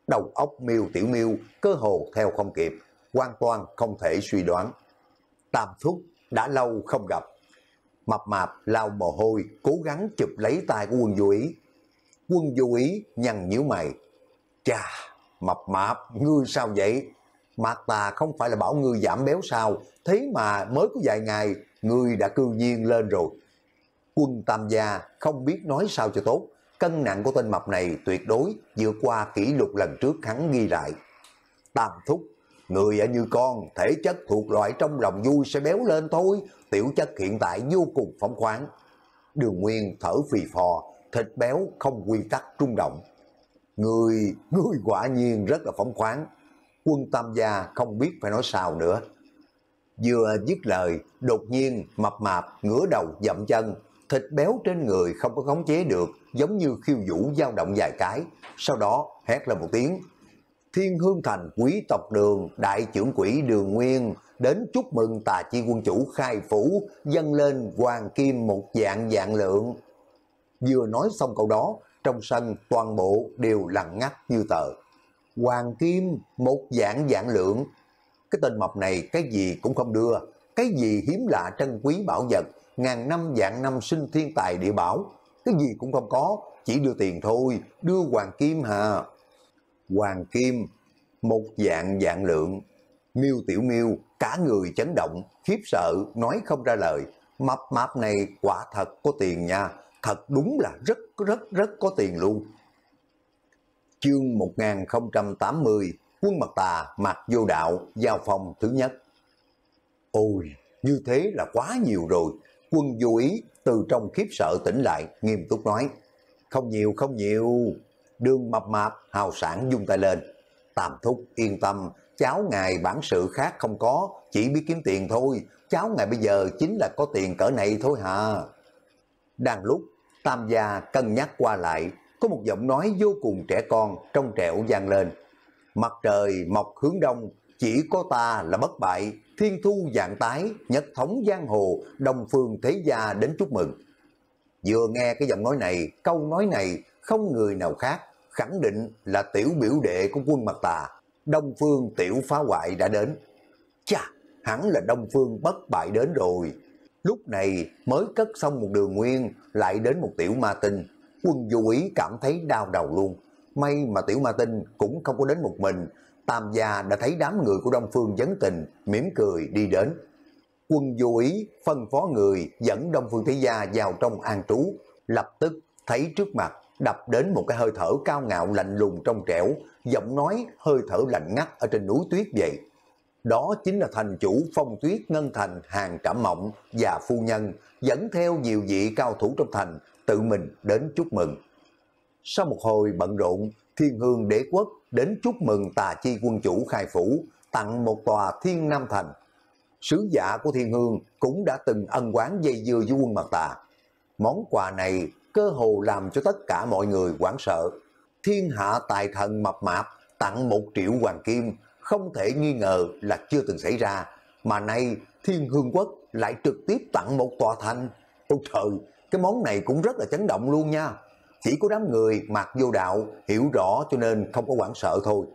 đầu óc Miêu Tiểu Miêu cơ hồ theo không kịp, hoàn toàn không thể suy đoán. Tam thúc đã lâu không gặp. Mập mạp lau mồ hôi, cố gắng chụp lấy tay của Quân Vô Ý. Quân Vô Ý nhăn nhíu mày. Chà, mập mạp, ngươi sao vậy? Mạc ta không phải là bảo ngươi giảm béo sao? Thế mà mới có vài ngày, ngươi đã cư nhiên lên rồi. Quân Tam gia không biết nói sao cho tốt. Cân nặng của tên mập này tuyệt đối vượt qua kỷ lục lần trước hắn ghi lại. Tam thúc, người ở như con, thể chất thuộc loại trong lòng vui sẽ béo lên thôi. Tiểu chất hiện tại vô cùng phóng khoáng. Đường Nguyên thở phì phò, thịt béo không quy tắc trung động. Người, người quả nhiên rất là phóng khoáng. Quân Tam gia không biết phải nói sao nữa. Vừa dứt lời, đột nhiên mập mạp ngửa đầu dậm chân, thịt béo trên người không có khống chế được, giống như khiêu vũ dao động vài cái, sau đó hét lên một tiếng. Thiên Hương Thành quý tộc Đường, đại trưởng quỹ Đường Nguyên đến chúc mừng Tà Chi quân chủ khai phủ, dâng lên hoàng kim một vạn vạn lượng. Vừa nói xong câu đó, trong sân toàn bộ đều lặng ngắt như tờ. Hoàng kim một vạn vạn lượng. Cái tên mập này cái gì cũng không đưa, cái gì hiếm lạ trân quý bảo vật, ngàn năm vạn năm sinh thiên tài địa bảo, cái gì cũng không có, chỉ đưa tiền thôi, đưa hoàng kim hà. Hoàng kim một vạn vạn lượng. Miêu Tiểu Miêu cả người chấn động, khiếp sợ nói không ra lời. Mập mạp này quả thật có tiền nha, thật đúng là rất rất rất có tiền luôn. Chương một nghìn không trăm tám mươi, Quân Mặt Tà Mạc Vô Đạo giao phong thứ nhất. Ôi, như thế là quá nhiều rồi. Quân Vô Ý từ trong khiếp sợ tỉnh lại, nghiêm túc nói. Không nhiều, không nhiều. Đường mập mạp hào sản dung tay lên. Tam thúc yên tâm, cháu ngài bản sự khác không có, chỉ biết kiếm tiền thôi. Cháu ngài bây giờ chính là có tiền cỡ này thôi hả? Đang lúc Tam gia cân nhắc qua lại, có một giọng nói vô cùng trẻ con trong trẻo vang lên. Mặt trời mọc hướng đông, chỉ có ta là bất bại, thiên thu vạn tái, nhất thống giang hồ, đông phương thế gia đến chúc mừng. Vừa nghe cái giọng nói này, câu nói này không người nào khác, khẳng định là tiểu biểu đệ của Quân Mặt Tà, Đông Phương tiểu phá hoại đã đến. Chà, hẳn là Đông Phương bất bại đến rồi. Lúc này mới cất xong một Đường Nguyên, lại đến một tiểu ma tinh. Quân Vô Ý cảm thấy đau đầu luôn. May mà tiểu ma tinh cũng không có đến một mình. Tam gia đã thấy đám người của Đông Phương vấn tình, mỉm cười đi đến. Quân Vô Ý phân phó người dẫn Đông Phương thế gia vào trong an trú, lập tức thấy trước mặt đập đến một cái hơi thở cao ngạo lạnh lùng trong trẻo, giọng nói hơi thở lạnh ngắt ở trên núi tuyết vậy. Đó chính là thành chủ Phong Tuyết Ngân Thành Hàng Trảm Mộng và phu nhân, dẫn theo nhiều vị cao thủ trong thành, tự mình đến chúc mừng. Sau một hồi bận rộn, Thiên Hương Đế Quốc đến chúc mừng Tà Chi quân chủ khai phủ, tặng một tòa Thiên Nam Thành. Sứ giả của Thiên Hương cũng đã từng ân oán dây dưa với Quân Mặt Tà. Món quà này cơ hồ làm cho tất cả mọi người hoảng sợ. Thiên hạ tài thần mập mạp tặng một triệu hoàng kim, không thể nghi ngờ là chưa từng xảy ra. Mà nay Thiên Hương Quốc lại trực tiếp tặng một tòa thành. Ôi trời, cái món này cũng rất là chấn động luôn nha. Chỉ có đám người Mạc Vô Đạo hiểu rõ cho nên không có hoảng sợ thôi.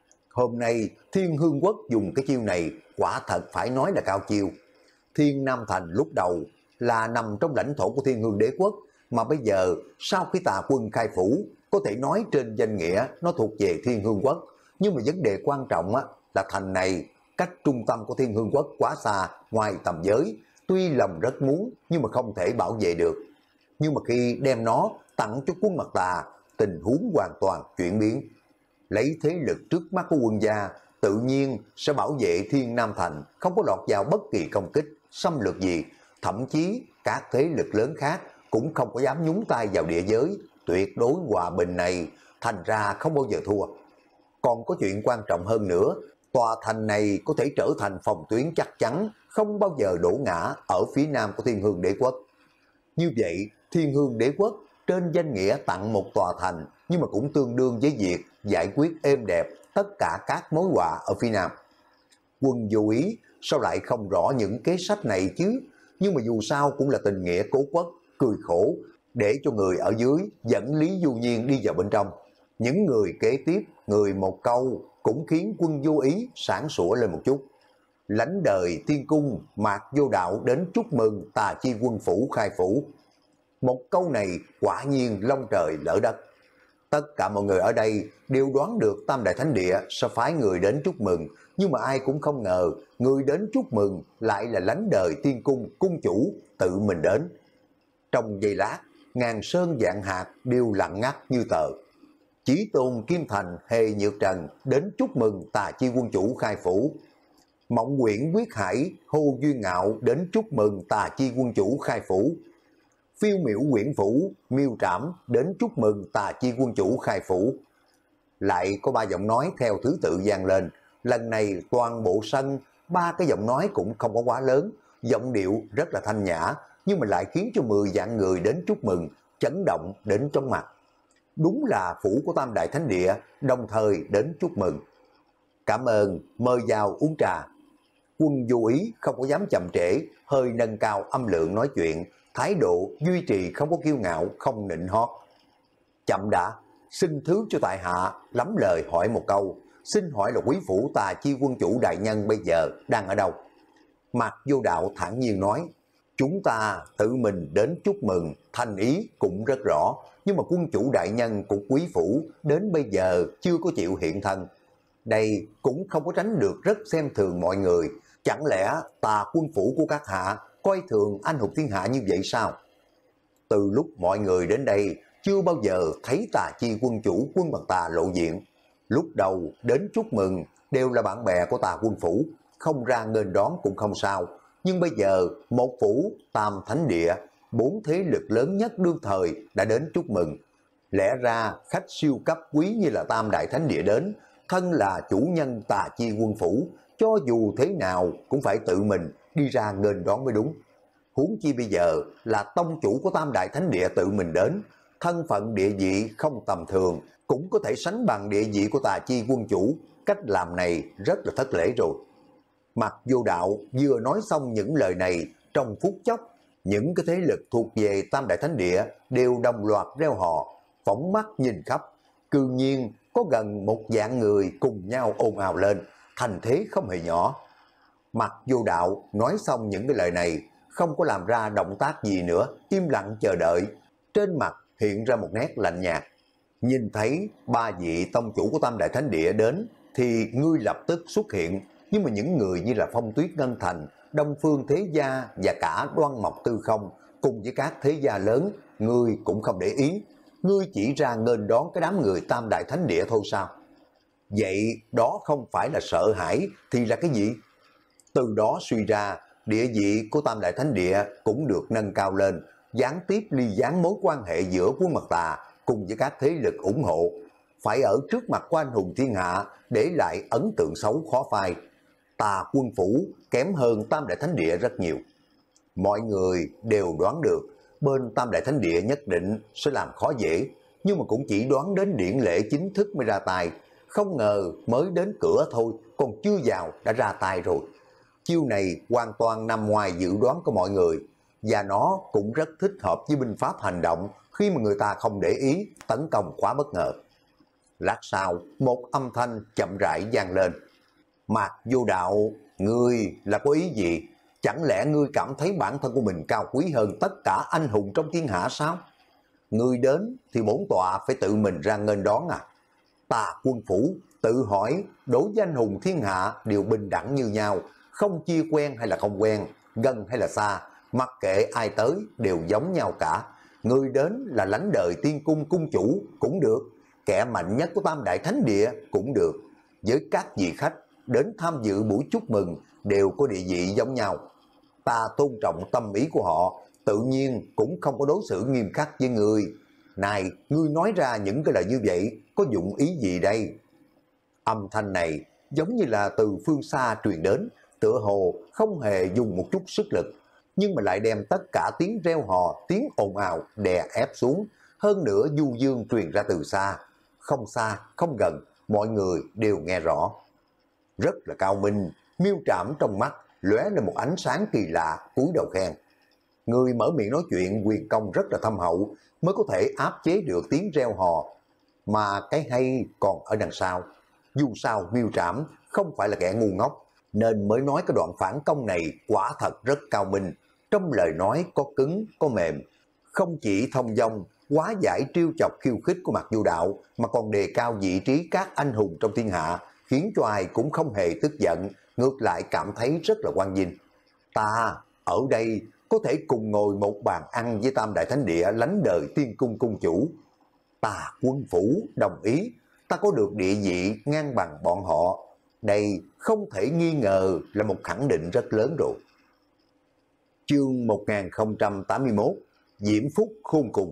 Hôm nay Thiên Hương Quốc dùng cái chiêu này quả thật phải nói là cao chiêu. Thiên Nam Thành lúc đầu là nằm trong lãnh thổ của Thiên Hương Đế Quốc, mà bây giờ sau khi Tà quân khai phủ, có thể nói trên danh nghĩa nó thuộc về Thiên Hương Quốc. Nhưng mà vấn đề quan trọng á, là thành này cách trung tâm của Thiên Hương Quốc quá xa, ngoài tầm giới. Tuy lòng rất muốn nhưng mà không thể bảo vệ được. Nhưng mà khi đem nó tặng cho Quân Mặt Tà, tình huống hoàn toàn chuyển biến. Lấy thế lực trước mắt của quân gia, tự nhiên sẽ bảo vệ Thiên Nam Thành, không có lọt vào bất kỳ công kích, xâm lược gì. Thậm chí các thế lực lớn khác cũng không có dám nhúng tay vào địa giới. Tuyệt đối hòa bình này, thành ra không bao giờ thua. Còn có chuyện quan trọng hơn nữa, tòa thành này có thể trở thành phòng tuyến chắc chắn, không bao giờ đổ ngã ở phía nam của Thiên Hương Đế Quốc. Như vậy, Thiên Hương Đế Quốc trên danh nghĩa tặng một tòa thành, nhưng mà cũng tương đương với việc giải quyết êm đẹp tất cả các mối họa ở phía nam. Quân Vô Ý sao lại không rõ những kế sách này chứ, nhưng mà dù sao cũng là tình nghĩa cố quốc, cười khổ, để cho người ở dưới dẫn Lý Du Nhiên đi vào bên trong. Những người kế tiếp người một câu cũng khiến Quân Vô Ý sáng sủa lên một chút. Lãnh đời tiên cung, Mạc Vô Đạo đến chúc mừng Tà Chi Quân phủ khai phủ. Một câu này quả nhiên long trời lỡ đất. Tất cả mọi người ở đây đều đoán được Tam Đại Thánh Địa sẽ phái người đến chúc mừng, nhưng mà ai cũng không ngờ người đến chúc mừng lại là lãnh đời tiên cung cung chủ tự mình đến. Trong giây lát, ngàn sơn vạn hạt đều lặng ngắt như tờ. Chí Tôn Kim Thành Hề Nhược Trần đến chúc mừng Tà Chi Quân chủ khai phủ. Mộng Quyển Quyết Hải Hồ Duyên Ngạo đến chúc mừng Tà Chi Quân chủ khai phủ. Phiêu Miểu Quyển Phủ Miêu Trảm đến chúc mừng Tà Chi Quân chủ khai phủ. Lại có ba giọng nói theo thứ tự vang lên. Lần này toàn bộ sân, ba cái giọng nói cũng không có quá lớn, giọng điệu rất là thanh nhã, nhưng mà lại khiến cho mười vạn người đến chúc mừng, chấn động đến trong mặt. Đúng là phủ của Tam Đại Thánh Địa đồng thời đến chúc mừng. Cảm ơn, mời vào uống trà. Quân Vô Ý không có dám chậm trễ, hơi nâng cao âm lượng nói chuyện, thái độ duy trì không có kiêu ngạo, không nịnh hót. Chậm đã, xin thứ cho tại hạ lắm lời hỏi một câu, xin hỏi là quý phủ Tà Chi Quân chủ đại nhân bây giờ đang ở đâu? Mạc Vô Đạo thản nhiên nói, chúng ta tự mình đến chúc mừng, thành ý cũng rất rõ, nhưng mà quân chủ đại nhân của quý phủ đến bây giờ chưa có chịu hiện thân. Đây cũng không có tránh được rất xem thường mọi người, chẳng lẽ Tà quân phủ của các hạ coi thường anh hùng thiên hạ như vậy sao? Từ lúc mọi người đến đây, chưa bao giờ thấy Tà Chi Quân chủ Quân Bạc Tà lộ diện. Lúc đầu đến chúc mừng đều là bạn bè của Tà quân phủ, không ra nghênh đón cũng không sao. Nhưng bây giờ một phủ Tam Thánh Địa, bốn thế lực lớn nhất đương thời đã đến chúc mừng. Lẽ ra khách siêu cấp quý như là Tam Đại Thánh Địa đến, thân là chủ nhân Tà Chi Quân phủ, cho dù thế nào cũng phải tự mình đi ra nghênh đón mới đúng. Huống chi bây giờ là tông chủ của Tam Đại Thánh Địa tự mình đến, thân phận địa vị không tầm thường, cũng có thể sánh bằng địa vị của Tà Chi Quân chủ, cách làm này rất là thất lễ rồi. Mạc Vô Đạo vừa nói xong những lời này, trong phút chốc, những cái thế lực thuộc về Tam Đại Thánh Địa đều đồng loạt reo hò, phóng mắt nhìn khắp, cư nhiên có gần một vạn người cùng nhau ồn ào lên, thành thế không hề nhỏ. Mạc Vô Đạo nói xong những cái lời này, không có làm ra động tác gì nữa, im lặng chờ đợi, trên mặt hiện ra một nét lạnh nhạt. Nhìn thấy ba vị tông chủ của Tam Đại Thánh Địa đến, thì ngươi lập tức xuất hiện, nhưng mà những người như là Phong Tuyết Ngân Thành, Đông Phương Thế Gia và cả Đoan Mộc Tư Không, cùng với các thế gia lớn, ngươi cũng không để ý, ngươi chỉ ra nghênh đón cái đám người Tam Đại Thánh Địa thôi sao? Vậy đó không phải là sợ hãi thì là cái gì? Từ đó suy ra, địa vị của Tam Đại Thánh Địa cũng được nâng cao lên, gián tiếp ly gián mối quan hệ giữa Quân Bạc Tà cùng với các thế lực ủng hộ, phải ở trước mặt của anh hùng thiên hạ để lại ấn tượng xấu khó phai. Tà quân phủ kém hơn Tam Đại Thánh Địa rất nhiều. Mọi người đều đoán được bên Tam Đại Thánh Địa nhất định sẽ làm khó dễ, nhưng mà cũng chỉ đoán đến điển lễ chính thức mới ra tay, không ngờ mới đến cửa thôi, còn chưa vào đã ra tay rồi. Chiêu này hoàn toàn nằm ngoài dự đoán của mọi người, và nó cũng rất thích hợp với binh pháp hành động khi mà người ta không để ý, tấn công quá bất ngờ. Lát sau, một âm thanh chậm rãi vang lên. Mạc Vô Đạo, ngươi là có ý gì? Chẳng lẽ ngươi cảm thấy bản thân của mình cao quý hơn tất cả anh hùng trong thiên hạ sao? Ngươi đến thì bổn tọa phải tự mình ra nghênh đón à? Tà quân phủ tự hỏi đối với anh hùng thiên hạ đều bình đẳng như nhau, không chia quen hay là không quen, gần hay là xa, mặc kệ ai tới đều giống nhau cả. Ngươi đến là lãnh đời tiên cung cung chủ cũng được, kẻ mạnh nhất của Tam Đại Thánh Địa cũng được. Với các vị khách đến tham dự buổi chúc mừng đều có địa vị giống nhau. Ta tôn trọng tâm ý của họ, tự nhiên cũng không có đối xử nghiêm khắc với ngươi. Này, ngươi nói ra những cái lời như vậy có dụng ý gì đây? Âm thanh này giống như là từ phương xa truyền đến, tựa hồ không hề dùng một chút sức lực, nhưng mà lại đem tất cả tiếng reo hò, tiếng ồn ào đè ép xuống, hơn nữa du dương truyền ra từ xa, không xa, không gần, mọi người đều nghe rõ. Rất là cao minh, Miêu Trảm trong mắt lóe lên một ánh sáng kỳ lạ, cúi đầu khen. Người mở miệng nói chuyện quyền công rất là thâm hậu, mới có thể áp chế được tiếng reo hò. mà cái hay còn ở đằng sau. Dù sao Miêu Trảm không phải là kẻ ngu ngốc, nên mới nói cái đoạn phản công này quả thật rất cao minh. Trong lời nói có cứng, có mềm, không chỉ thông dong, quá giải trêu chọc khiêu khích của Mạc Du Đạo, mà còn đề cao vị trí các anh hùng trong thiên hạ, khiến cho ai cũng không hề tức giận, ngược lại cảm thấy rất là hoan nghênh. Ta ở đây có thể cùng ngồi một bàn ăn với Tam Đại Thánh Địa lánh đời Tiên Cung cung chủ. Ta Quân Phủ đồng ý, ta có được địa vị ngang bằng bọn họ. Đây không thể nghi ngờ là một khẳng định rất lớn rồi. Chương một nghìn không trăm tám mươi mốt, Diễm Phúc khôn cùng.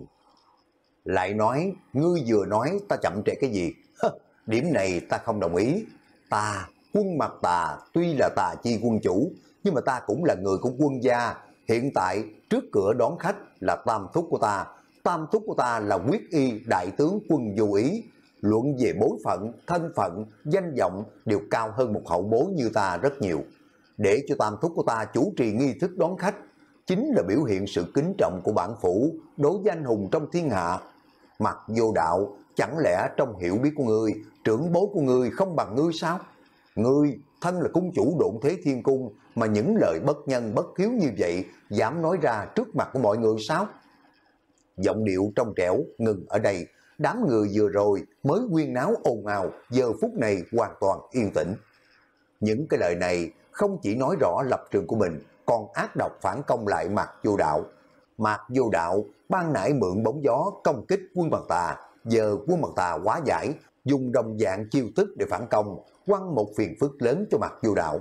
Lại nói, ngươi vừa nói ta chậm trễ cái gì? Hơ, điểm này ta không đồng ý. Ta, Quân Mặt Tà, tuy là Tà Chi quân chủ, nhưng mà ta cũng là người của quân gia. Hiện tại, trước cửa đón khách là tam thúc của ta. Tam thúc của ta là Quyết Y đại tướng quân Du Ý. Luận về bối phận, thân phận, danh vọng đều cao hơn một hậu bối như ta rất nhiều. Để cho tam thúc của ta chủ trì nghi thức đón khách, chính là biểu hiện sự kính trọng của bản phủ đối với anh hùng trong thiên hạ. Mặc Vô Đạo, chẳng lẽ trong hiểu biết của ngươi, trưởng bối của ngươi không bằng ngươi sao? Ngươi thân là cung chủ Độn Thế Thiên Cung, mà những lời bất nhân bất hiếu như vậy dám nói ra trước mặt của mọi người sao? Giọng điệu trong trẻo ngừng ở đây. Đám người vừa rồi mới huyên náo ồn ào, giờ phút này hoàn toàn yên tĩnh. Những cái lời này không chỉ nói rõ lập trường của mình, còn ác độc phản công lại Mạc Vô Đạo. Mạc Vô Đạo ban nãy mượn bóng gió công kích Quân Mặt Tà, giờ Quân Mặt Tà quá giải, dùng đồng dạng chiêu thức để phản công, quăng một phiền phức lớn cho Mạc Vô Đạo.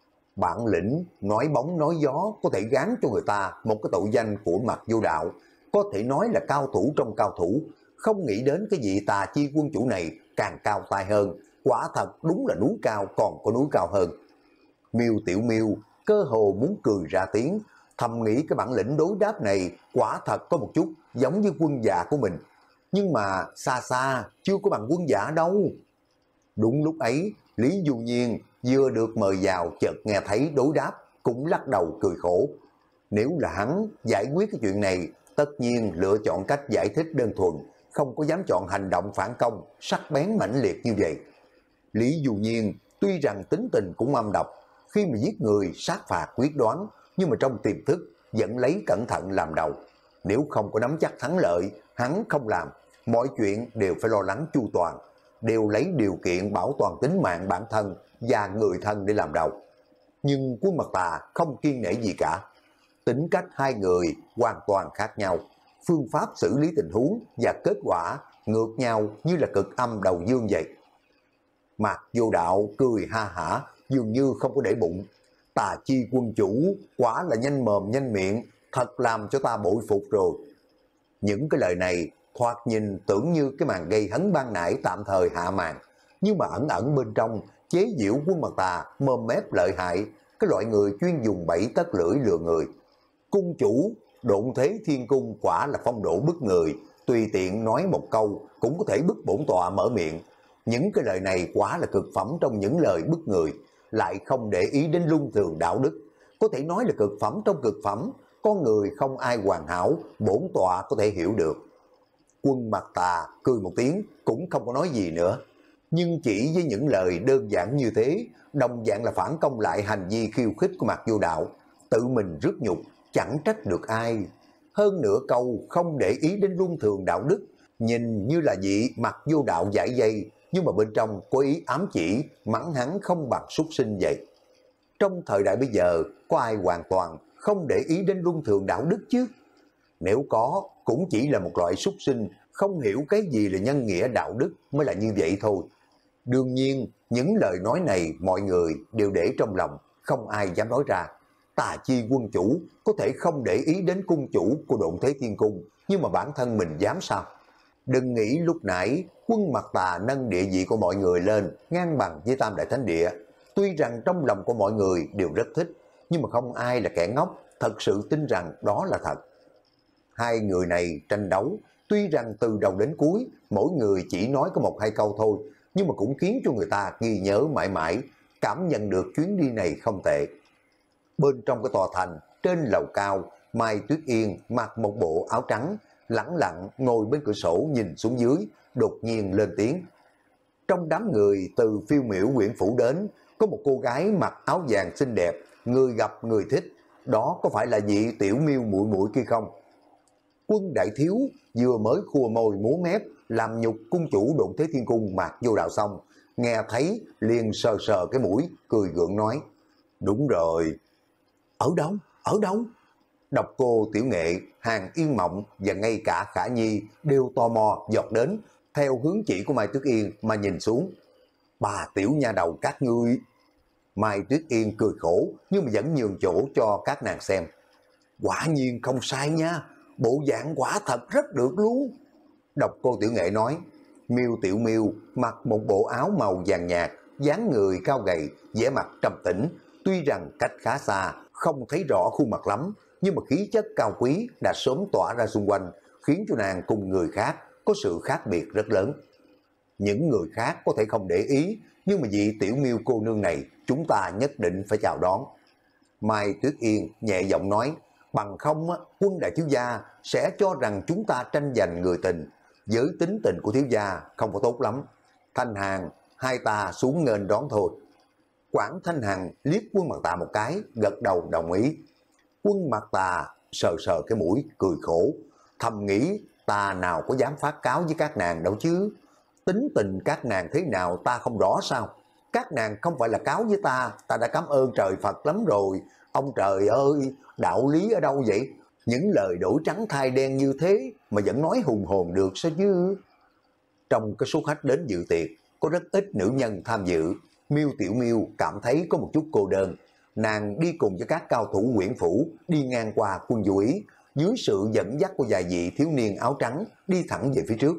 Bản lĩnh nói bóng nói gió có thể gán cho người ta một cái tội danh của Mạc Vô Đạo, có thể nói là cao thủ trong cao thủ. Không nghĩ đến cái vị Tà Chi quân chủ này càng cao tay hơn, quả thật đúng là núi cao còn có núi cao hơn. Miêu Tiểu Miêu cơ hồ muốn cười ra tiếng, thầm nghĩ cái bản lĩnh đối đáp này quả thật có một chút giống như quân giả của mình. Nhưng mà xa xa chưa có bằng quân giả đâu. Đúng lúc ấy, Lý Du Nhiên vừa được mời vào chợt nghe thấy đối đáp, cũng lắc đầu cười khổ. Nếu là hắn giải quyết cái chuyện này, tất nhiên lựa chọn cách giải thích đơn thuần, không có dám chọn hành động phản công, sắc bén mãnh liệt như vậy. Lý Du Nhiên tuy rằng tính tình cũng âm độc, khi mà giết người sát phạt quyết đoán, nhưng mà trong tiềm thức vẫn lấy cẩn thận làm đầu. Nếu không có nắm chắc thắng lợi, hắn không làm, mọi chuyện đều phải lo lắng chu toàn, đều lấy điều kiện bảo toàn tính mạng bản thân và người thân để làm đầu. Nhưng Quân Mặt Tà không kiên nể gì cả. Tính cách hai người hoàn toàn khác nhau, phương pháp xử lý tình huống và kết quả ngược nhau như là cực âm đầu dương vậy. Mạc Vô Đạo cười ha hả, dường như không có để bụng. Tà Chi quân chủ quả là nhanh mồm nhanh miệng, thật làm cho ta bội phục rồi. Những cái lời này thoạt nhìn tưởng như cái màn gây hấn ban nãy tạm thời hạ màn, nhưng mà ẩn ẩn bên trong chế giễu Quân Mặt Tà mồm mép lợi hại, cái loại người chuyên dùng bẫy tất lưỡi lừa người. Cung chủ Độn Thế Thiên Cung quả là phong độ bức người, tùy tiện nói một câu cũng có thể bức bổn tọa mở miệng. Những cái lời này quả là cực phẩm trong những lời bức người, lại không để ý đến luân thường đạo đức, có thể nói là cực phẩm trong cực phẩm. Con người không ai hoàn hảo, bổn tọa có thể hiểu được. Quân Mặt Tà cười một tiếng, cũng không có nói gì nữa. Nhưng chỉ với những lời đơn giản như thế, đồng dạng là phản công lại hành vi khiêu khích của Mạc Vô Đạo, tự mình rước nhục, chẳng trách được ai. Hơn nửa câu không để ý đến luân thường đạo đức, nhìn như là vị Mạc Vô Đạo giải dây, nhưng mà bên trong có ý ám chỉ, mắng hắn không bằng súc sinh vậy. Trong thời đại bây giờ, có ai hoàn toàn không để ý đến luân thường đạo đức chứ? Nếu có, cũng chỉ là một loại súc sinh, không hiểu cái gì là nhân nghĩa đạo đức mới là như vậy thôi. Đương nhiên, những lời nói này mọi người đều để trong lòng, không ai dám nói ra. Tà Chi quân chủ có thể không để ý đến cung chủ của Độn Thế Thiên Cung, nhưng mà bản thân mình dám sao? Đừng nghĩ lúc nãy Quân Mặt Tà nâng địa vị của mọi người lên ngang bằng với Tam Đại Thánh Địa. Tuy rằng trong lòng của mọi người đều rất thích, nhưng mà không ai là kẻ ngốc thật sự tin rằng đó là thật. Hai người này tranh đấu, tuy rằng từ đầu đến cuối mỗi người chỉ nói có một hai câu thôi, nhưng mà cũng khiến cho người ta ghi nhớ mãi mãi, cảm nhận được chuyến đi này không tệ. Bên trong cái tòa thành, trên lầu cao, Mai Tuyết Yên mặc một bộ áo trắng, lẳng lặng ngồi bên cửa sổ nhìn xuống dưới, đột nhiên lên tiếng. Trong đám người từ phiêu miểu Uyển Phủ đến, có một cô gái mặc áo vàng xinh đẹp, người gặp người thích, đó có phải là vị Tiểu Miêu muội muội kia không? Quân đại thiếu vừa mới khua môi múa mép làm nhục cung chủ Độn Thế Thiên Cung Mạc Vô Đạo xong, nghe thấy liền sờ sờ cái mũi, cười gượng nói, đúng rồi. Ở đâu? Ở đâu? Độc Cô Tiểu Nghệ, Hàng Yên Mộng và ngay cả Khả Nhi đều tò mò dọt đến, theo hướng chỉ của Mai Tuyết Yên mà nhìn xuống. Bà tiểu nha đầu các ngươi. Mai Tuyết Yên cười khổ nhưng mà vẫn nhường chỗ cho các nàng xem. Quả nhiên không sai nha, bộ dạng quả thật rất được luôn. Độc Cô Tiểu Nghệ nói. Miêu Tiểu Miêu mặc một bộ áo màu vàng nhạt, dáng người cao gầy, vẻ mặt trầm tĩnh, tuy rằng cách khá xa, không thấy rõ khuôn mặt lắm, nhưng mà khí chất cao quý đã sớm tỏa ra xung quanh, khiến cho nàng cùng người khác có sự khác biệt rất lớn. Những người khác có thể không để ý, nhưng mà vị Tiểu Miêu cô nương này chúng ta nhất định phải chào đón. Mai Tuyết Yên nhẹ giọng nói, bằng không Quân đại thiếu gia sẽ cho rằng chúng ta tranh giành người tình, với tính tình của thiếu gia không có tốt lắm. Thanh Hàn, hai ta xuống nghênh đón thôi. Quảng Thanh Hằng liếc Quân Mặt Tà một cái, gật đầu đồng ý. Quân Mặt Tà sờ sờ cái mũi, cười khổ, thầm nghĩ ta nào có dám phát cáo với các nàng đâu chứ. Tính tình các nàng thế nào ta không rõ sao. Các nàng không phải là cáo với ta, ta đã cảm ơn trời Phật lắm rồi. Ông trời ơi, đạo lý ở đâu vậy? Những lời đổi trắng thay đen như thế mà vẫn nói hùng hồn được sao chứ? Trong cái số khách đến dự tiệc, có rất ít nữ nhân tham dự. Miêu Tiểu Miêu cảm thấy có một chút cô đơn. Nàng đi cùng với các cao thủ Uyển Phủ đi ngang qua Quân Du Ý, dưới sự dẫn dắt của vài vị thiếu niên áo trắng đi thẳng về phía trước.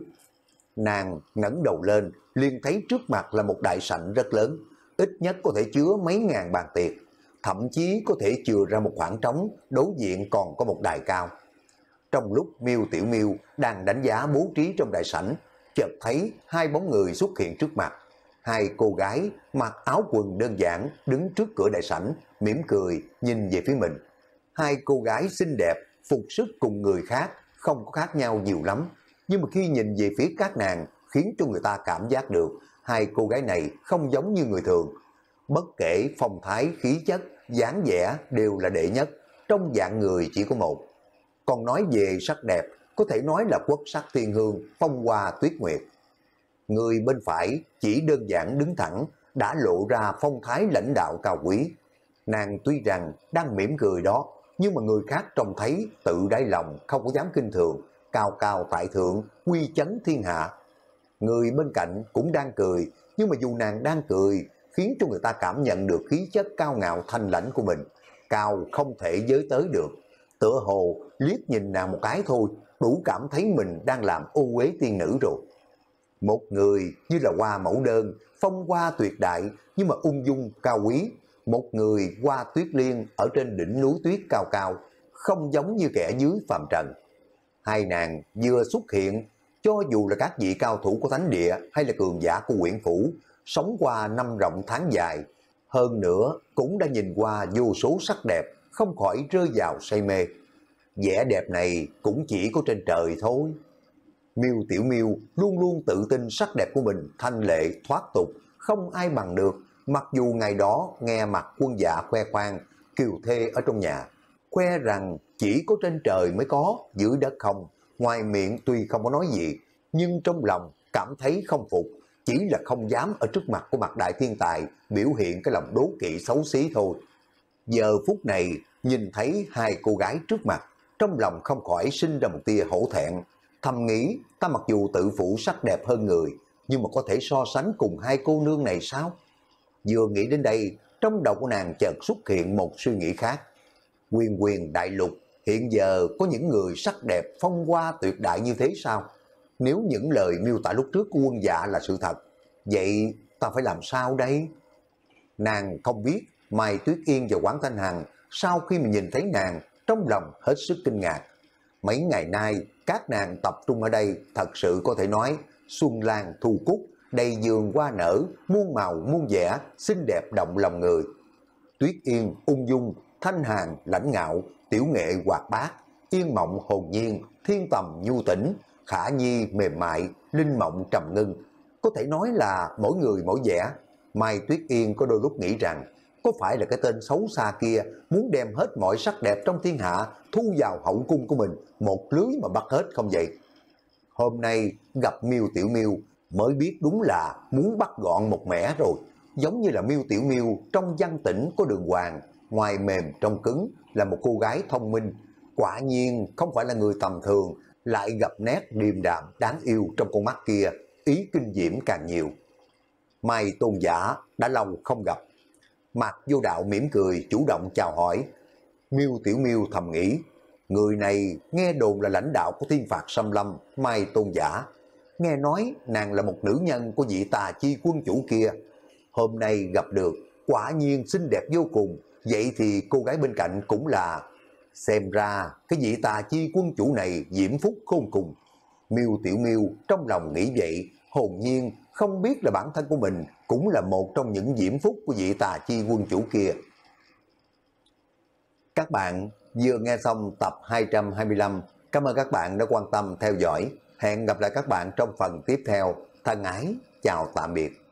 Nàng ngẩng đầu lên, liền thấy trước mặt là một đại sảnh rất lớn, ít nhất có thể chứa mấy ngàn bàn tiệc, thậm chí có thể chừa ra một khoảng trống, đối diện còn có một đài cao. Trong lúc Miêu Tiểu Miêu đang đánh giá bố trí trong đại sảnh, chợt thấy hai bóng người xuất hiện trước mặt. Hai cô gái mặc áo quần đơn giản đứng trước cửa đại sảnh, mỉm cười nhìn về phía mình. Hai cô gái xinh đẹp, phục sức cùng người khác không có khác nhau nhiều lắm, nhưng mà khi nhìn về phía các nàng khiến cho người ta cảm giác được hai cô gái này không giống như người thường. Bất kể phong thái, khí chất, dáng vẻ đều là đệ nhất, trong dạng người chỉ có một. Còn nói về sắc đẹp, có thể nói là quốc sắc thiên hương, phong hoa tuyết nguyệt. Người bên phải chỉ đơn giản đứng thẳng, đã lộ ra phong thái lãnh đạo cao quý. Nàng tuy rằng đang mỉm cười đó, nhưng mà người khác trông thấy tự đáy lòng không có dám kinh thường, cao cao tại thượng, uy chấn thiên hạ. Người bên cạnh cũng đang cười, nhưng mà dù nàng đang cười, khiến cho người ta cảm nhận được khí chất cao ngạo thanh lãnh của mình, cao không thể giới tới được. Tựa hồ liếc nhìn nàng một cái thôi, đủ cảm thấy mình đang làm ô uế tiên nữ rồi. Một người như là hoa mẫu đơn, phong hoa tuyệt đại, nhưng mà ung dung cao quý. Một người hoa tuyết liên ở trên đỉnh núi tuyết cao cao, không giống như kẻ dưới phàm trần. Hai nàng vừa xuất hiện, cho dù là các vị cao thủ của thánh địa hay là cường giả của Uyển Phủ, sống qua năm rộng tháng dài, hơn nữa cũng đã nhìn qua vô số sắc đẹp, không khỏi rơi vào say mê. Vẻ đẹp này cũng chỉ có trên trời thôi. Miêu Tiểu Miêu luôn luôn tự tin sắc đẹp của mình thanh lệ thoát tục, không ai bằng được. Mặc dù ngày đó nghe mặt Quân Dạ khoe khoang kiều thê ở trong nhà, khoe rằng chỉ có trên trời mới có, dưới đất không. Ngoài miệng tuy không có nói gì, nhưng trong lòng cảm thấy không phục, chỉ là không dám ở trước mặt của mặt đại thiên tài biểu hiện cái lòng đố kỵ xấu xí thôi. Giờ phút này nhìn thấy hai cô gái trước mặt, trong lòng không khỏi sinh ra một tia hổ thẹn, thầm nghĩ ta mặc dù tự phụ sắc đẹp hơn người, nhưng mà có thể so sánh cùng hai cô nương này sao? Vừa nghĩ đến đây, trong đầu của nàng chợt xuất hiện một suy nghĩ khác. Quyền quyền đại lục hiện giờ có những người sắc đẹp phong hoa tuyệt đại như thế sao? Nếu những lời miêu tả lúc trước của Quân Dạ là sự thật, vậy ta phải làm sao đây? Nàng không biết Mai Tuyết Yên và Quảng Thanh Hằng sau khi mà nhìn thấy nàng, trong lòng hết sức kinh ngạc. Mấy ngày nay các nàng tập trung ở đây, thật sự có thể nói xuân lan thu cúc, đầy vườn hoa nở, muôn màu muôn vẻ, xinh đẹp động lòng người. Tuyết Yên ung dung, Thanh Hàn lãnh ngạo, Tiểu Nghệ hoạt bát, Yên Mộng hồn nhiên, Thiên Tầm nhu tĩnh, khả nhi mềm mại, linh mộng trầm ngưng. Có thể nói là mỗi người mỗi vẻ. Mai Tuyết Yên có đôi lúc nghĩ rằng, có phải là cái tên xấu xa kia muốn đem hết mọi sắc đẹp trong thiên hạ thu vào hậu cung của mình, một lưới mà bắt hết không vậy? Hôm nay gặp Miêu Tiểu Miêu mới biết đúng là muốn bắt gọn một mẻ rồi. Giống như là Miêu Tiểu Miêu trong văn tỉnh có đường hoàng, ngoài mềm trong cứng, là một cô gái thông minh. Quả nhiên không phải là người tầm thường, lại gặp nét điềm đạm đáng yêu trong con mắt kia, ý kinh diễm càng nhiều. Mai Tôn Giả đã lâu không gặp. Mạc Vô Đạo mỉm cười chủ động chào hỏi. Miêu Tiểu Miêu thầm nghĩ, người này nghe đồn là lãnh đạo của Thiên Phạt Xâm Lâm, Mai Tôn Giả. Nghe nói nàng là một nữ nhân của vị Tà Chi quân chủ kia. Hôm nay gặp được, quả nhiên xinh đẹp vô cùng. Vậy thì cô gái bên cạnh cũng là... Xem ra cái vị Tà Chi quân chủ này diễm phúc khôn cùng. Miêu Tiểu Miêu trong lòng nghĩ vậy, hồn nhiên không biết là bản thân của mình cũng là một trong những diễm phúc của vị Tà Chi quân chủ kia. Các bạn vừa nghe xong tập hai trăm hai mươi lăm. Cảm ơn các bạn đã quan tâm theo dõi. Hẹn gặp lại các bạn trong phần tiếp theo. Thân ái, chào tạm biệt.